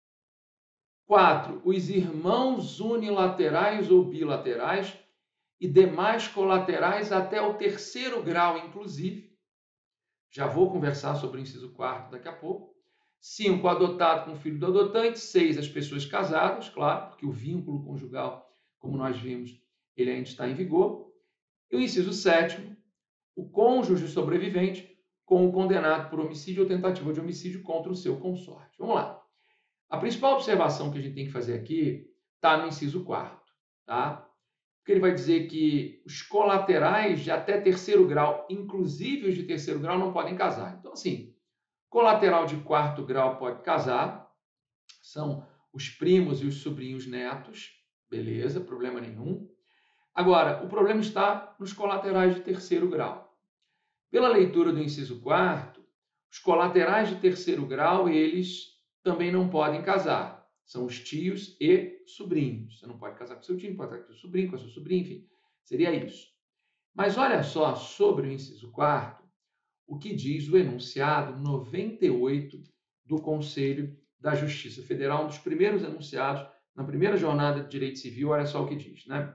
Quatro, os irmãos unilaterais ou bilaterais e demais colaterais até o terceiro grau, inclusive. Já vou conversar sobre o inciso quarto daqui a pouco. Cinco, o adotado com o filho do adotante. Seis, as pessoas casadas, claro, porque o vínculo conjugal, como nós vimos, ele ainda está em vigor. E o inciso sétimo, o cônjuge sobrevivente com o condenado por homicídio ou tentativa de homicídio contra o seu consorte. Vamos lá. A principal observação que a gente tem que fazer aqui está no inciso quarto, tá? Porque ele vai dizer que os colaterais de até terceiro grau, inclusive os de terceiro grau, não podem casar. Então, assim, colateral de quarto grau pode casar, são os primos e os sobrinhos netos, beleza, problema nenhum. Agora, o problema está nos colaterais de terceiro grau. Pela leitura do inciso quarto, os colaterais de terceiro grau, eles também não podem casar. São os tios e sobrinhos. Você não pode casar com seu tio, não pode casar com seu sobrinho, com a sua sobrinha, enfim, seria isso. Mas olha só sobre o inciso quarto, o que diz o enunciado noventa e oito do Conselho da Justiça Federal, um dos primeiros enunciados na primeira jornada de direito civil, olha só o que diz, né?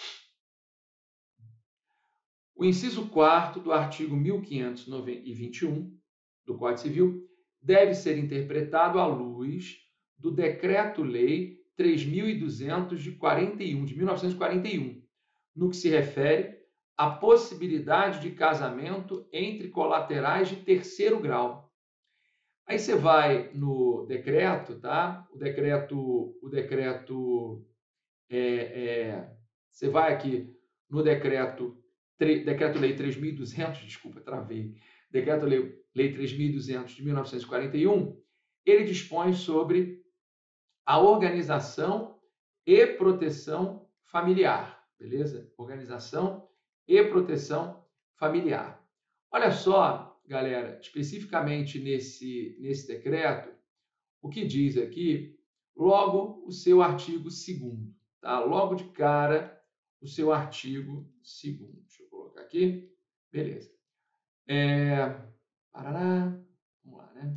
O inciso quarto do artigo mil quinhentos e vinte e um do Código Civil deve ser interpretado à luz do Decreto-Lei três mil e duzentos de quarenta e um, de mil novecentos e quarenta e um, no que se refere à possibilidade de casamento entre colaterais de terceiro grau. Aí você vai no decreto, tá? O decreto, o decreto, é, é, você vai aqui no decreto, decreto-lei três mil e duzentos, desculpa, travei, decreto-lei lei três mil e duzentos de mil novecentos e quarenta e um, ele dispõe sobre a organização e proteção familiar, beleza? Organização e proteção familiar. Olha só, galera, especificamente nesse, nesse decreto, o que diz aqui, logo o seu artigo segundo, tá? Logo de cara, o seu artigo segundo. Deixa eu colocar aqui. Beleza. É... Parará. Vamos lá, né?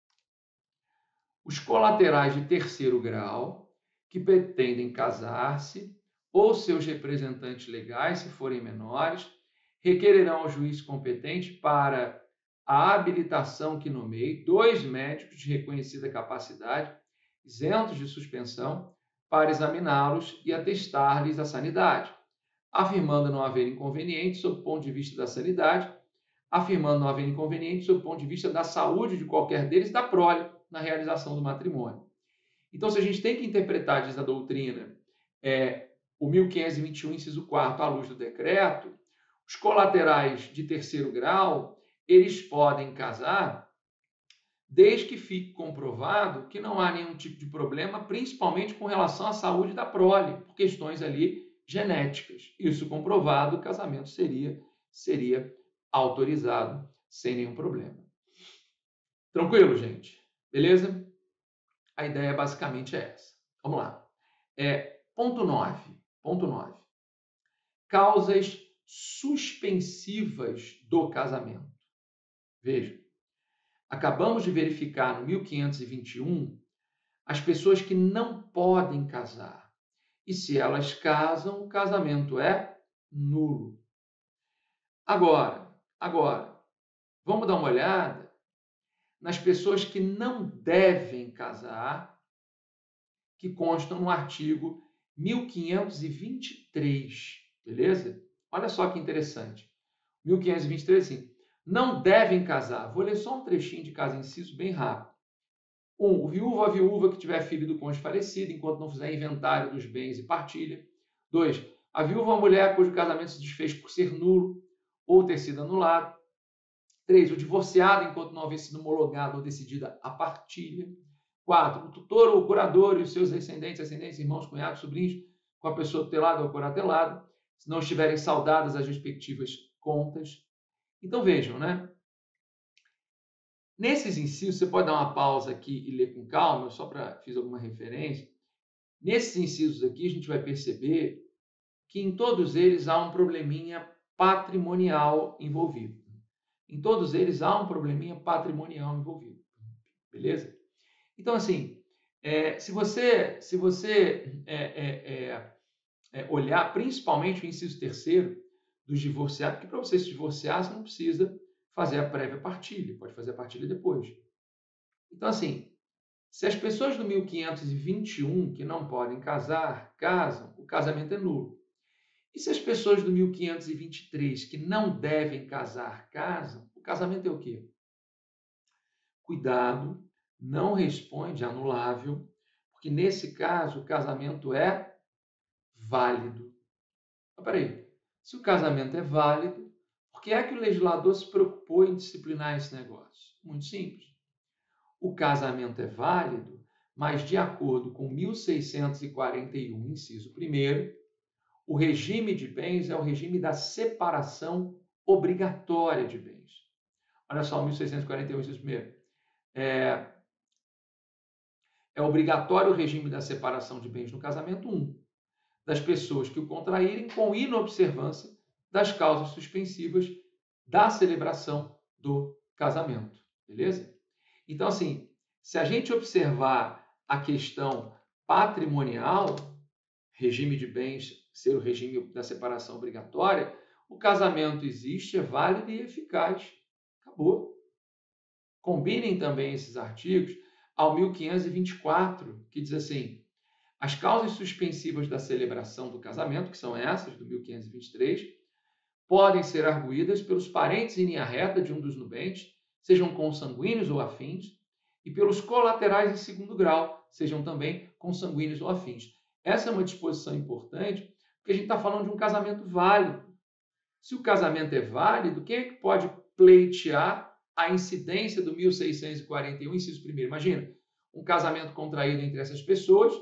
Os colaterais de terceiro grau que pretendem casar-se ou seus representantes legais, se forem menores, requererão ao juiz competente para a habilitação que nomeie dois médicos de reconhecida capacidade, isentos de suspensão, para examiná-los e atestar-lhes a sanidade, afirmando não haver inconveniente sob o ponto de vista da sanidade, afirmando não haver inconveniente sob o ponto de vista da saúde de qualquer deles e da prole na realização do matrimônio. Então, se a gente tem que interpretar, diz a doutrina, é, o mil quinhentos e vinte e um, inciso quarto, à luz do decreto, os colaterais de terceiro grau, eles podem casar desde que fique comprovado que não há nenhum tipo de problema, principalmente com relação à saúde da prole, por questões ali genéticas. Isso comprovado, o casamento seria, seria autorizado sem nenhum problema. Tranquilo, gente? Beleza? A ideia basicamente é essa. Vamos lá. É, ponto nove. Ponto nove. Causas suspensivas do casamento. Veja, acabamos de verificar no mil quinhentos e vinte e um as pessoas que não podem casar. E se elas casam, o casamento é nulo. Agora, agora, vamos dar uma olhada nas pessoas que não devem casar, que constam no artigo mil quinhentos e vinte e três, beleza? Olha só que interessante. mil quinhentos e vinte e três, assim, não devem casar. Vou ler só um trechinho de cada inciso bem rápido. Um, o viúvo ou a viúva que tiver filho do cônjuge falecido, enquanto não fizer inventário dos bens e partilha. Dois, a viúva ou a mulher cujo casamento se desfez por ser nulo ou ter sido anulado. Três, o divorciado, enquanto não houver sido homologado ou decidida a partilha. Quatro, o tutor ou o curador e os seus descendentes, ascendentes, irmãos, cunhados, sobrinhos, com a pessoa tutelada ou curatelada, se não estiverem saudadas as respectivas contas. Então vejam, né? Nesses incisos, você pode dar uma pausa aqui e ler com calma, só para fiz alguma referência. Nesses incisos aqui, a gente vai perceber que em todos eles há um probleminha patrimonial envolvido. Em todos eles há um probleminha patrimonial envolvido. Beleza? Então, assim, é, se você, se você é, é, é, olhar principalmente o inciso terceiro dos divorciados, porque para você se divorciar, você não precisa fazer a prévia partilha, pode fazer a partilha depois. Então, assim, se as pessoas do mil quinhentos e vinte e um que não podem casar, casam, o casamento é nulo. E se as pessoas do mil quinhentos e vinte e três que não devem casar, casam, o casamento é o quê? Cuidado, não responde anulável, porque nesse caso o casamento é válido. Mas peraí, se o casamento é válido, por que é que o legislador se preocupou em disciplinar esse negócio? Muito simples. O casamento é válido, mas de acordo com mil seiscentos e quarenta e um, inciso primeiro, o regime de bens é o regime da separação obrigatória de bens. Olha só, mil seiscentos e quarenta e um, inciso primeiro. É, é obrigatório o regime da separação de bens no casamento um, das pessoas que o contraírem com inobservância das causas suspensivas da celebração do casamento. Beleza? Então, assim, se a gente observar a questão patrimonial, regime de bens ser o regime da separação obrigatória, o casamento existe, é válido e eficaz. Acabou. Combinem também esses artigos ao mil quinhentos e vinte e quatro, que diz assim: as causas suspensivas da celebração do casamento, que são essas do mil quinhentos e vinte e três, podem ser arguídas pelos parentes em linha reta de um dos nubentes, sejam consanguíneos ou afins, e pelos colaterais em segundo grau, sejam também consanguíneos ou afins. Essa é uma disposição importante, porque a gente está falando de um casamento válido. Se o casamento é válido, quem é que pode pleitear a incidência do mil seiscentos e quarenta e um, inciso primeiro? Imagina, um casamento contraído entre essas pessoas,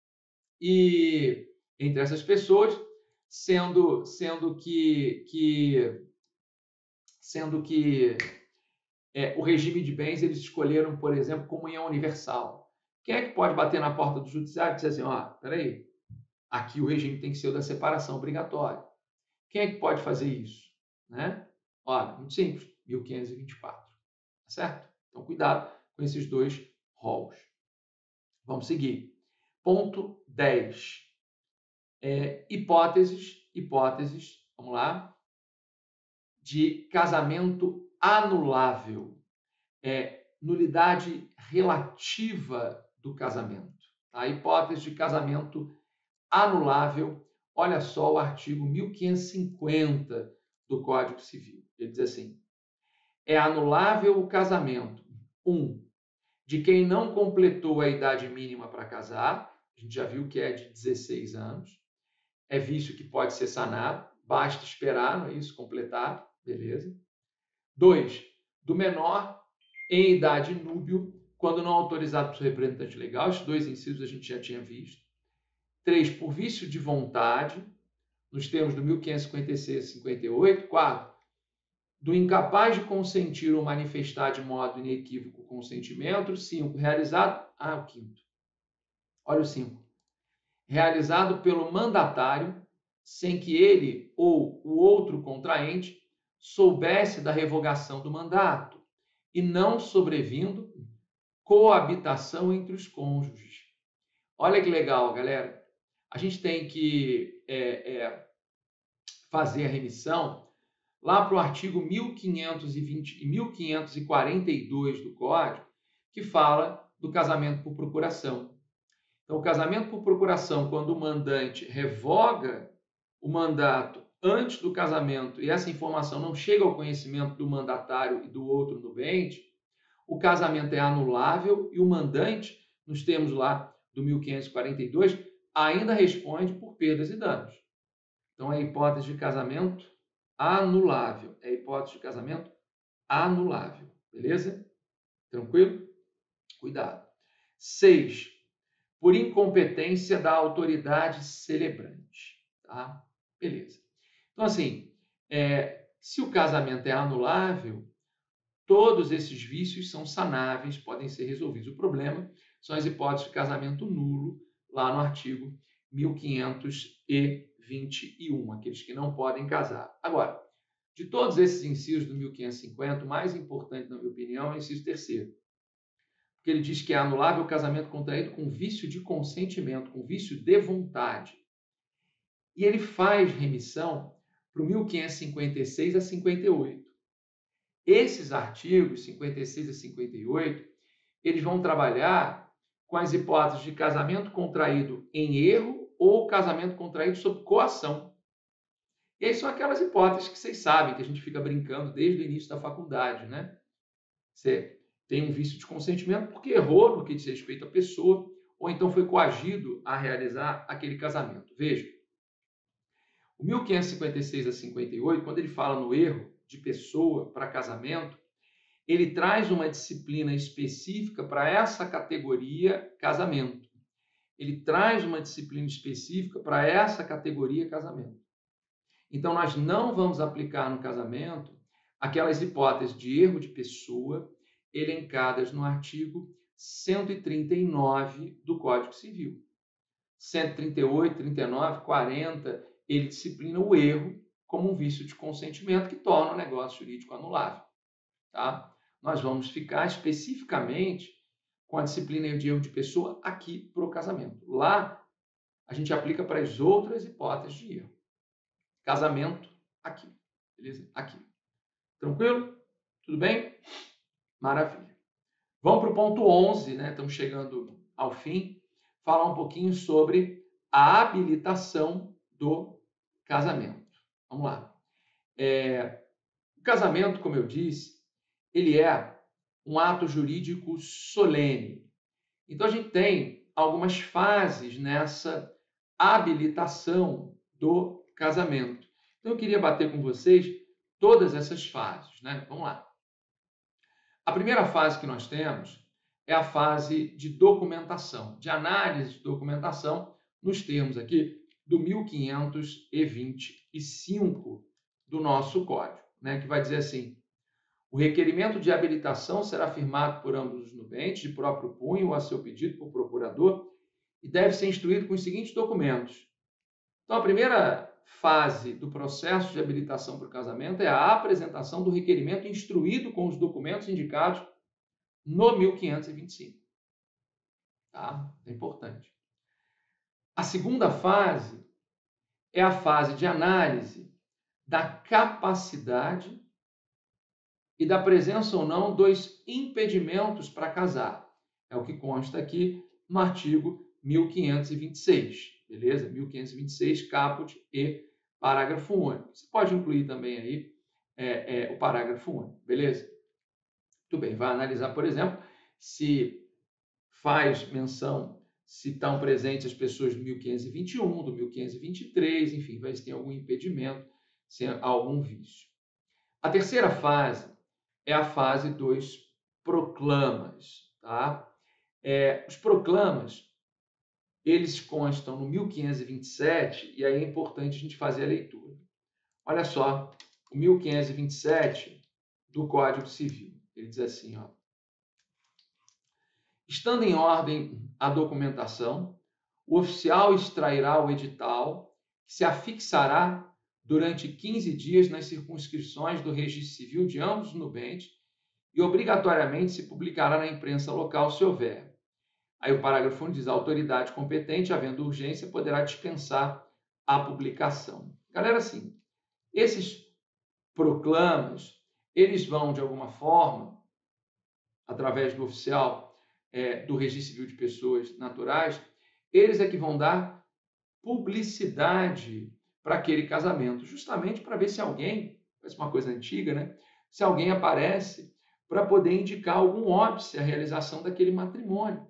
e entre essas pessoas, sendo, sendo que, que, sendo que é, o regime de bens eles escolheram, por exemplo, comunhão universal. Quem é que pode bater na porta do judiciário e dizer assim, ó, peraí, aqui o regime tem que ser o da separação obrigatória. Quem é que pode fazer isso? Né? Olha, muito simples, mil quinhentos e vinte e quatro. Tá certo? Então, cuidado com esses dois rolos. Vamos seguir. Ponto dez. É, hipóteses, hipóteses, vamos lá, de casamento anulável. É, nulidade relativa do casamento. A hipótese de casamento anulável, olha só o artigo mil quinhentos e cinquenta do Código Civil. Ele diz assim: é anulável o casamento, um, de quem não completou a idade mínima para casar, a gente já viu que é de dezesseis anos, é vício que pode ser sanado, basta esperar, não é isso? Completar, beleza. Dois, do menor em idade núbio, quando não autorizado por seu representante legal, esses dois incisos a gente já tinha visto. Três, por vício de vontade, nos termos do mil quinhentos e cinquenta e seis e cinquenta e oito. Quatro, do incapaz de consentir ou manifestar de modo inequívoco o consentimento. Cinco, realizado... Ah, o quinto. Olha o cinco. Realizado pelo mandatário, sem que ele ou o outro contraente soubesse da revogação do mandato, e não sobrevindo coabitação entre os cônjuges. Olha que legal, galera. A gente tem que é, é, fazer a remissão lá para o artigo mil quinhentos e vinte e mil quinhentos e quarenta e dois do Código, que fala do casamento por procuração. Então, o casamento por procuração, quando o mandante revoga o mandato antes do casamento e essa informação não chega ao conhecimento do mandatário e do outro nubente, o casamento é anulável e o mandante, nos termos lá do mil quinhentos e quarenta e dois, ainda responde por perdas e danos. Então, é a hipótese de casamento anulável. É a hipótese de casamento anulável. Beleza? Tranquilo? Cuidado. Seis. Por incompetência da autoridade celebrante. Tá? Beleza. Então, assim, é, se o casamento é anulável, todos esses vícios são sanáveis, podem ser resolvidos. O problema são as hipóteses de casamento nulo, lá no artigo mil quinhentos e vinte e um, aqueles que não podem casar. Agora, de todos esses incisos do mil quinhentos e cinquenta, o mais importante, na minha opinião, é o inciso terceiro. Porque ele diz que é anulável o casamento contraído com vício de consentimento, com vício de vontade. E ele faz remissão para o mil quinhentos e cinquenta e seis a cinquenta e oito. Esses artigos, cinquenta e seis a cinquenta e oito, eles vão trabalhar com as hipóteses de casamento contraído em erro ou casamento contraído sob coação. E aí são aquelas hipóteses que vocês sabem, que a gente fica brincando desde o início da faculdade, né? Você tem um vício de consentimento porque errou no que diz respeito à pessoa, ou então foi coagido a realizar aquele casamento. Veja, o mil quinhentos e cinquenta e seis a cinquenta e oito, quando ele fala no erro de pessoa para casamento, ele traz uma disciplina específica para essa categoria casamento. Ele traz uma disciplina específica para essa categoria casamento. Então, nós não vamos aplicar no casamento aquelas hipóteses de erro de pessoa elencadas no artigo cento e trinta e nove do Código Civil. cento e trinta e oito, trinta e nove, quarenta, ele disciplina o erro como um vício de consentimento que torna o negócio jurídico anulável. Tá? Nós vamos ficar especificamente com a disciplina de erro de pessoa aqui para o casamento. Lá, a gente aplica para as outras hipóteses de erro. Casamento, aqui. Beleza? Aqui. Tranquilo? Tudo bem? Maravilha. Vamos para o ponto onze, né? Estamos chegando ao fim. Falar um pouquinho sobre a habilitação do casamento. Vamos lá. É, o casamento, como eu disse, ele é um ato jurídico solene. Então, a gente tem algumas fases nessa habilitação do casamento. Então, eu queria bater com vocês todas essas fases, né? Vamos lá. A primeira fase que nós temos é a fase de documentação, de análise de documentação, nos termos aqui do mil quinhentos e vinte e cinco do nosso Código, né? Que vai dizer assim: o requerimento de habilitação será firmado por ambos os nubentes, de próprio punho ou a seu pedido por procurador, e deve ser instruído com os seguintes documentos. Então, a primeira fase do processo de habilitação para o casamento é a apresentação do requerimento instruído com os documentos indicados no mil quinhentos e vinte e cinco. Tá? É importante. A segunda fase é a fase de análise da capacidade e da presença ou não dos impedimentos para casar. É o que consta aqui no artigo mil quinhentos e vinte e seis, beleza? mil quinhentos e vinte e seis, caput e parágrafo único. Você pode incluir também aí é, é, o parágrafo único, beleza? Muito bem, vai analisar, por exemplo, se faz menção, se estão presentes as pessoas do mil quinhentos e vinte e um, do mil quinhentos e vinte e três, enfim, vai se tem algum impedimento, se há algum vício. A terceira fase é a fase dos proclamas, tá? É, os proclamas, eles constam no mil quinhentos e vinte e sete, e aí é importante a gente fazer a leitura. Olha só, o mil quinhentos e vinte e sete do Código Civil, ele diz assim, ó: estando em ordem a documentação, o oficial extrairá o edital, que se afixará durante quinze dias nas circunscrições do registro civil de ambos os nubentes, e obrigatoriamente se publicará na imprensa local se houver. Aí o parágrafo um diz: a autoridade competente, havendo urgência, poderá dispensar a publicação. Galera, assim, esses proclamas, eles vão, de alguma forma, através do oficial é, do Registro Civil de Pessoas Naturais, eles é que vão dar publicidade para aquele casamento, justamente para ver se alguém, parece uma coisa antiga, né? Se alguém aparece para poder indicar algum óbice à realização daquele matrimônio.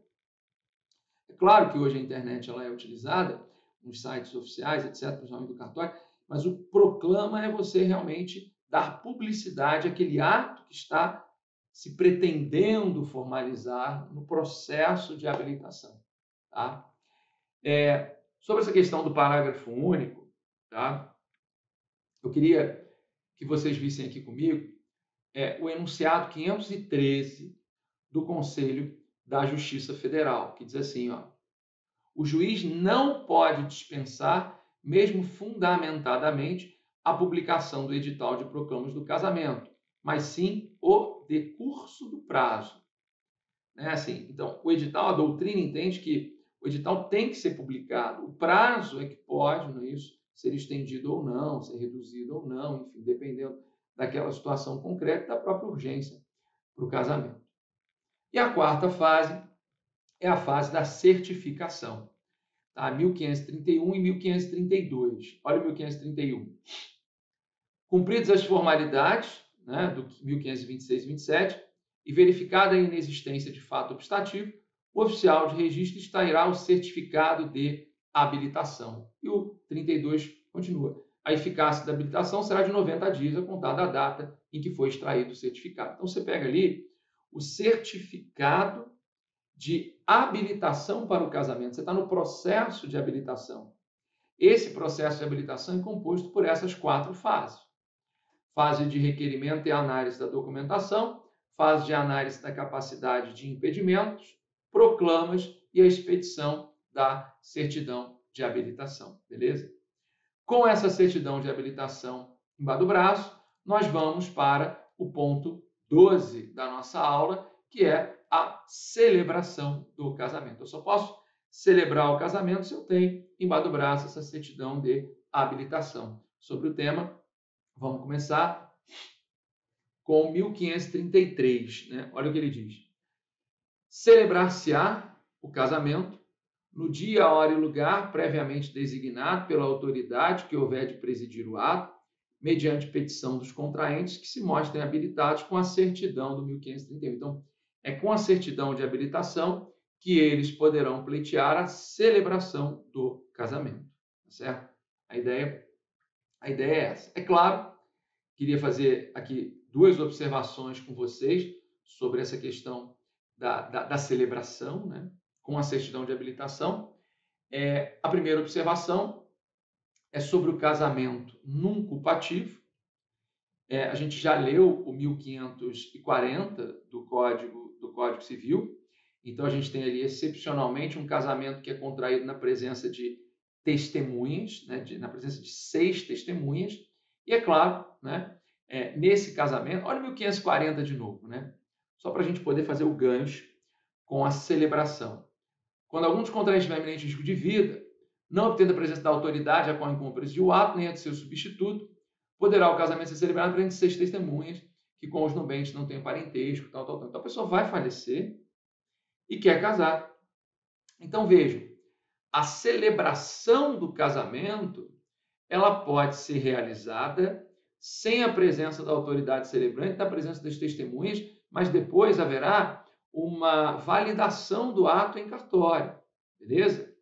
É claro que hoje a internet ela é utilizada nos sites oficiais, etcétera, principalmente do cartório, mas o proclama é você realmente dar publicidade àquele ato que está se pretendendo formalizar no processo de habilitação. Tá? É, sobre essa questão do parágrafo único, tá? Eu queria que vocês vissem aqui comigo é, o enunciado quinhentos e treze do Conselho da Justiça Federal, que diz assim, ó, o juiz não pode dispensar, mesmo fundamentadamente, a publicação do edital de proclamas do casamento, mas sim o decurso do prazo. Né? Assim, então, o edital, a doutrina entende que o edital tem que ser publicado, o prazo é que pode, não é isso, ser estendido ou não, ser reduzido ou não, enfim, dependendo daquela situação concreta da própria urgência para o casamento. E a quarta fase é a fase da certificação. Tá? mil quinhentos e trinta e um e mil quinhentos e trinta e dois. Olha mil quinhentos e trinta e um. Cumpridas as formalidades, né, do mil quinhentos e vinte e seis e vinte e sete, e verificada a inexistência de fato obstativo, o oficial de registro extrairá o certificado de habilitação. E o trinta e dois continua. A eficácia da habilitação será de noventa dias a contar da data em que foi extraído o certificado. Então, você pega ali o certificado de habilitação para o casamento. Você está no processo de habilitação. Esse processo de habilitação é composto por essas quatro fases. Fase de requerimento e análise da documentação, fase de análise da capacidade de impedimentos, proclamas e a expedição da certidão de habilitação, beleza? Com essa certidão de habilitação embaixo do braço, nós vamos para o ponto doze da nossa aula, que é a celebração do casamento. Eu só posso celebrar o casamento se eu tenho embaixo do braço essa certidão de habilitação. Sobre o tema, vamos começar com mil quinhentos e trinta e três. Né? Olha o que ele diz. Celebrar-se-á o casamento no dia, hora e lugar previamente designado pela autoridade que houver de presidir o ato, mediante petição dos contraentes que se mostrem habilitados com a certidão do mil quinhentos e trinta e um. Então, é com a certidão de habilitação que eles poderão pleitear a celebração do casamento. Tá certo? A ideia, a ideia é essa. É claro, queria fazer aqui duas observações com vocês sobre essa questão da, da, da celebração, né, com a certidão de habilitação. É, a primeira observação é sobre o casamento num culpativo. É, a gente já leu o mil quinhentos e quarenta do Código, do Código Civil, então a gente tem ali excepcionalmente um casamento que é contraído na presença de testemunhas, né, de, na presença de seis testemunhas, e é claro, né, é, nesse casamento, olha mil quinhentos e quarenta de novo, né, só para a gente poder fazer o gancho com a celebração. Quando algum dos contraentes tiver iminente risco de vida, não obtendo a presença da autoridade a qual incumbe presidir o ato, nem a de seu substituto, poderá o casamento ser celebrado perante seis testemunhas que com os nubentes não tenham parentesco, tal, tal, tal. Então a pessoa vai falecer e quer casar. Então vejam, a celebração do casamento ela pode ser realizada sem a presença da autoridade celebrante, da presença das testemunhas, mas depois haverá uma validação do ato em cartório, beleza?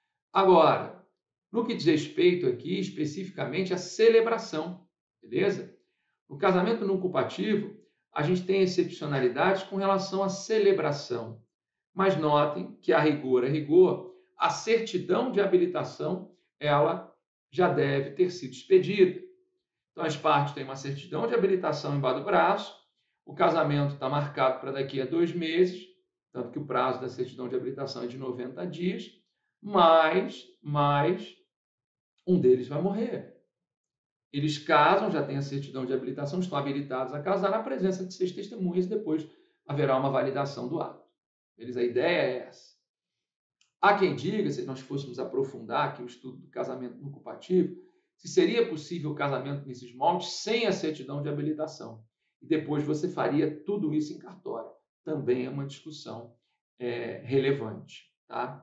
Agora, no que diz respeito aqui especificamente à celebração, beleza? No casamento não culpativo, a gente tem excepcionalidades com relação à celebração, mas notem que a rigor, a rigor, a certidão de habilitação, ela já deve ter sido expedida. Então, as partes têm uma certidão de habilitação embaixo do braço, o casamento está marcado para daqui a dois meses, tanto que o prazo da certidão de habilitação é de noventa dias, mas, mas um deles vai morrer. Eles casam, já têm a certidão de habilitação, estão habilitados a casar na presença de seis testemunhas e depois haverá uma validação do ato. Eles, a ideia é essa. Há quem diga, se nós fôssemos aprofundar aqui o estudo do casamento no culpativo, se seria possível o casamento nesses moldes sem a certidão de habilitação. E depois você faria tudo isso em cartório. Também é uma discussão é, relevante. Tá?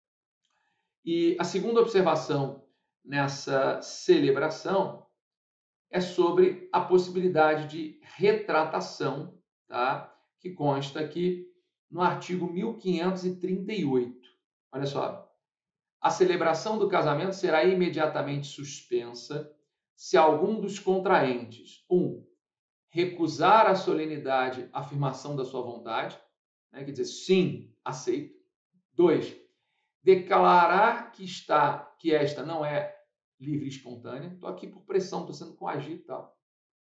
E a segunda observação nessa celebração é sobre a possibilidade de retratação, tá? Que consta aqui no artigo mil quinhentos e trinta e oito. Olha só. A celebração do casamento será imediatamente suspensa se algum dos contraentes, um, recusar a solenidade a afirmação da sua vontade, né, quer dizer, sim, aceito. Dois, declarar que está, que esta não é livre e espontânea, estou aqui por pressão, estou sendo coagido e tal.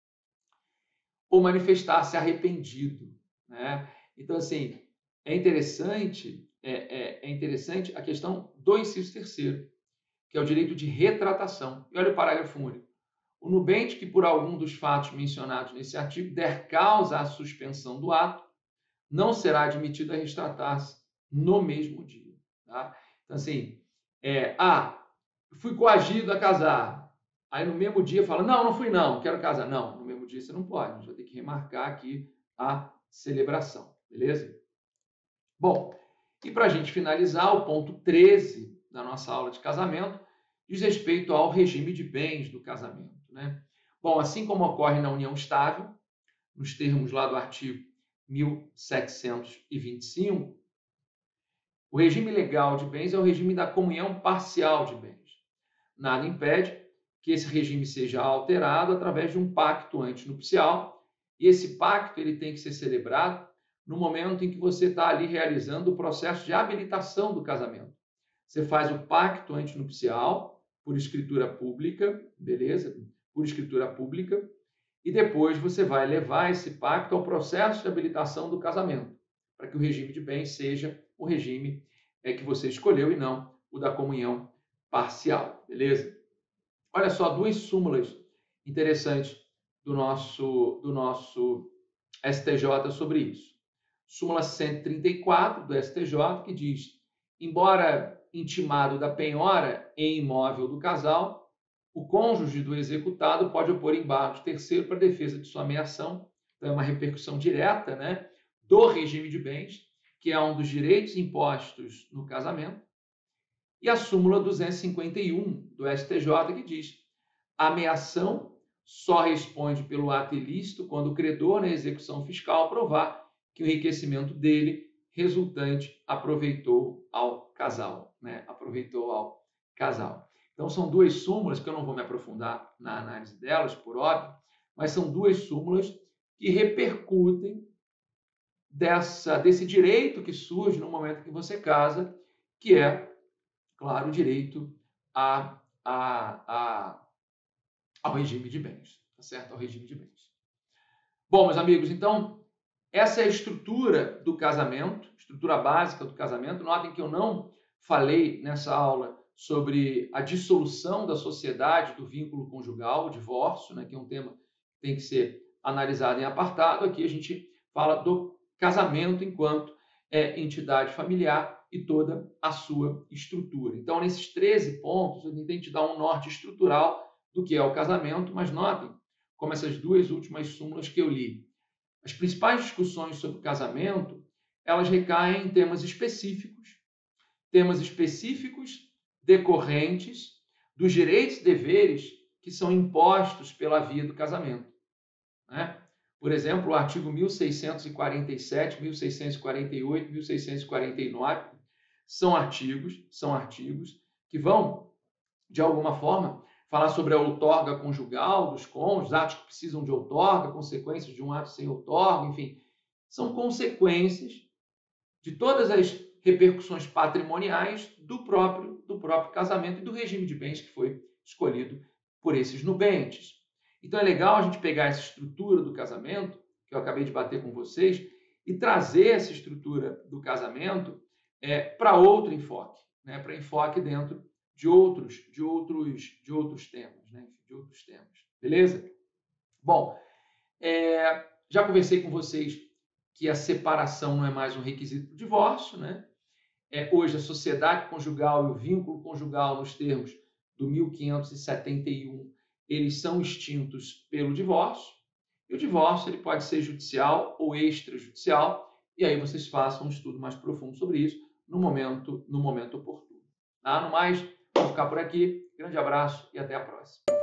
Ou manifestar-se arrependido, né? Então, assim, é interessante, é, é, é interessante a questão do inciso terceiro, que é o direito de retratação. E olha o parágrafo único. O nubente que, por algum dos fatos mencionados nesse artigo, der causa à suspensão do ato, não será admitido a retratar-se no mesmo dia. Tá? Então, assim, é, ah, fui coagido a casar. Aí, no mesmo dia, fala, não, não fui não, quero casar. Não, no mesmo dia você não pode. A gente vai ter que remarcar aqui a celebração, beleza? Bom, e para a gente finalizar, o ponto treze da nossa aula de casamento diz respeito ao regime de bens do casamento. Né? Bom, assim como ocorre na união estável, nos termos lá do artigo mil setecentos e vinte e cinco, o regime legal de bens é o regime da comunhão parcial de bens. Nada impede que esse regime seja alterado através de um pacto antinupcial, e esse pacto ele tem que ser celebrado no momento em que você está ali realizando o processo de habilitação do casamento. Você faz o pacto antinupcial por escritura pública, beleza? Por escritura pública, e depois você vai levar esse pacto ao processo de habilitação do casamento, para que o regime de bens seja o regime é, que você escolheu e não o da comunhão parcial, beleza? Olha só, duas súmulas interessantes do nosso, do nosso S T J sobre isso. Súmula cento e trinta e quatro do S T J, que diz, embora intimado da penhora em imóvel do casal, o cônjuge do executado pode opor embargo de terceiro para defesa de sua ameação. Então, é uma repercussão direta, né, do regime de bens, que é um dos direitos impostos no casamento. E a súmula duzentos e cinquenta e um do S T J, que diz, a ameação só responde pelo ato ilícito quando o credor, na execução fiscal, provar que o enriquecimento dele resultante aproveitou ao casal, né? Aproveitou ao casal. Então, são duas súmulas que eu não vou me aprofundar na análise delas, por óbvio, mas são duas súmulas que repercutem dessa, desse direito que surge no momento que você casa, que é, claro, o direito a, a, a, ao regime de bens, tá certo? Ao regime de bens. Bom, meus amigos, então, essa é a estrutura do casamento, estrutura básica do casamento. Notem que eu não falei nessa aula sobre a dissolução da sociedade, do vínculo conjugal, o divórcio, né, que é um tema que tem que ser analisado em apartado. Aqui a gente fala do casamento enquanto é, entidade familiar e toda a sua estrutura. Então, nesses treze pontos, eu tentei te dar um norte estrutural do que é o casamento, mas notem como essas duas últimas súmulas que eu li. As principais discussões sobre o casamento, elas recaem em temas específicos, temas específicos decorrentes dos direitos e deveres que são impostos pela via do casamento. Né? Por exemplo, o artigo mil seiscentos e quarenta e sete, mil seiscentos e quarenta e oito, mil seiscentos e quarenta e nove são artigos, são artigos que vão, de alguma forma, falar sobre a outorga conjugal dos cônjuges, atos que precisam de outorga, consequências de um ato sem outorga, enfim, são consequências de todas as repercussões patrimoniais do próprio, do próprio casamento e do regime de bens que foi escolhido por esses nubentes. Então é legal a gente pegar essa estrutura do casamento, que eu acabei de bater com vocês, e trazer essa estrutura do casamento é, para outro enfoque, né? Para enfoque dentro de outros, de outros, de outros temas, né? De outros temas. Beleza? Bom, é, já conversei com vocês que a separação não é mais um requisito do divórcio, né? É, hoje a sociedade conjugal e o vínculo conjugal nos termos do mil quinhentos e setenta e um, eles são extintos pelo divórcio. E o divórcio ele pode ser judicial ou extrajudicial, e aí vocês façam um estudo mais profundo sobre isso no momento, no momento oportuno. Tá? No mais, vou ficar por aqui. Grande abraço e até a próxima.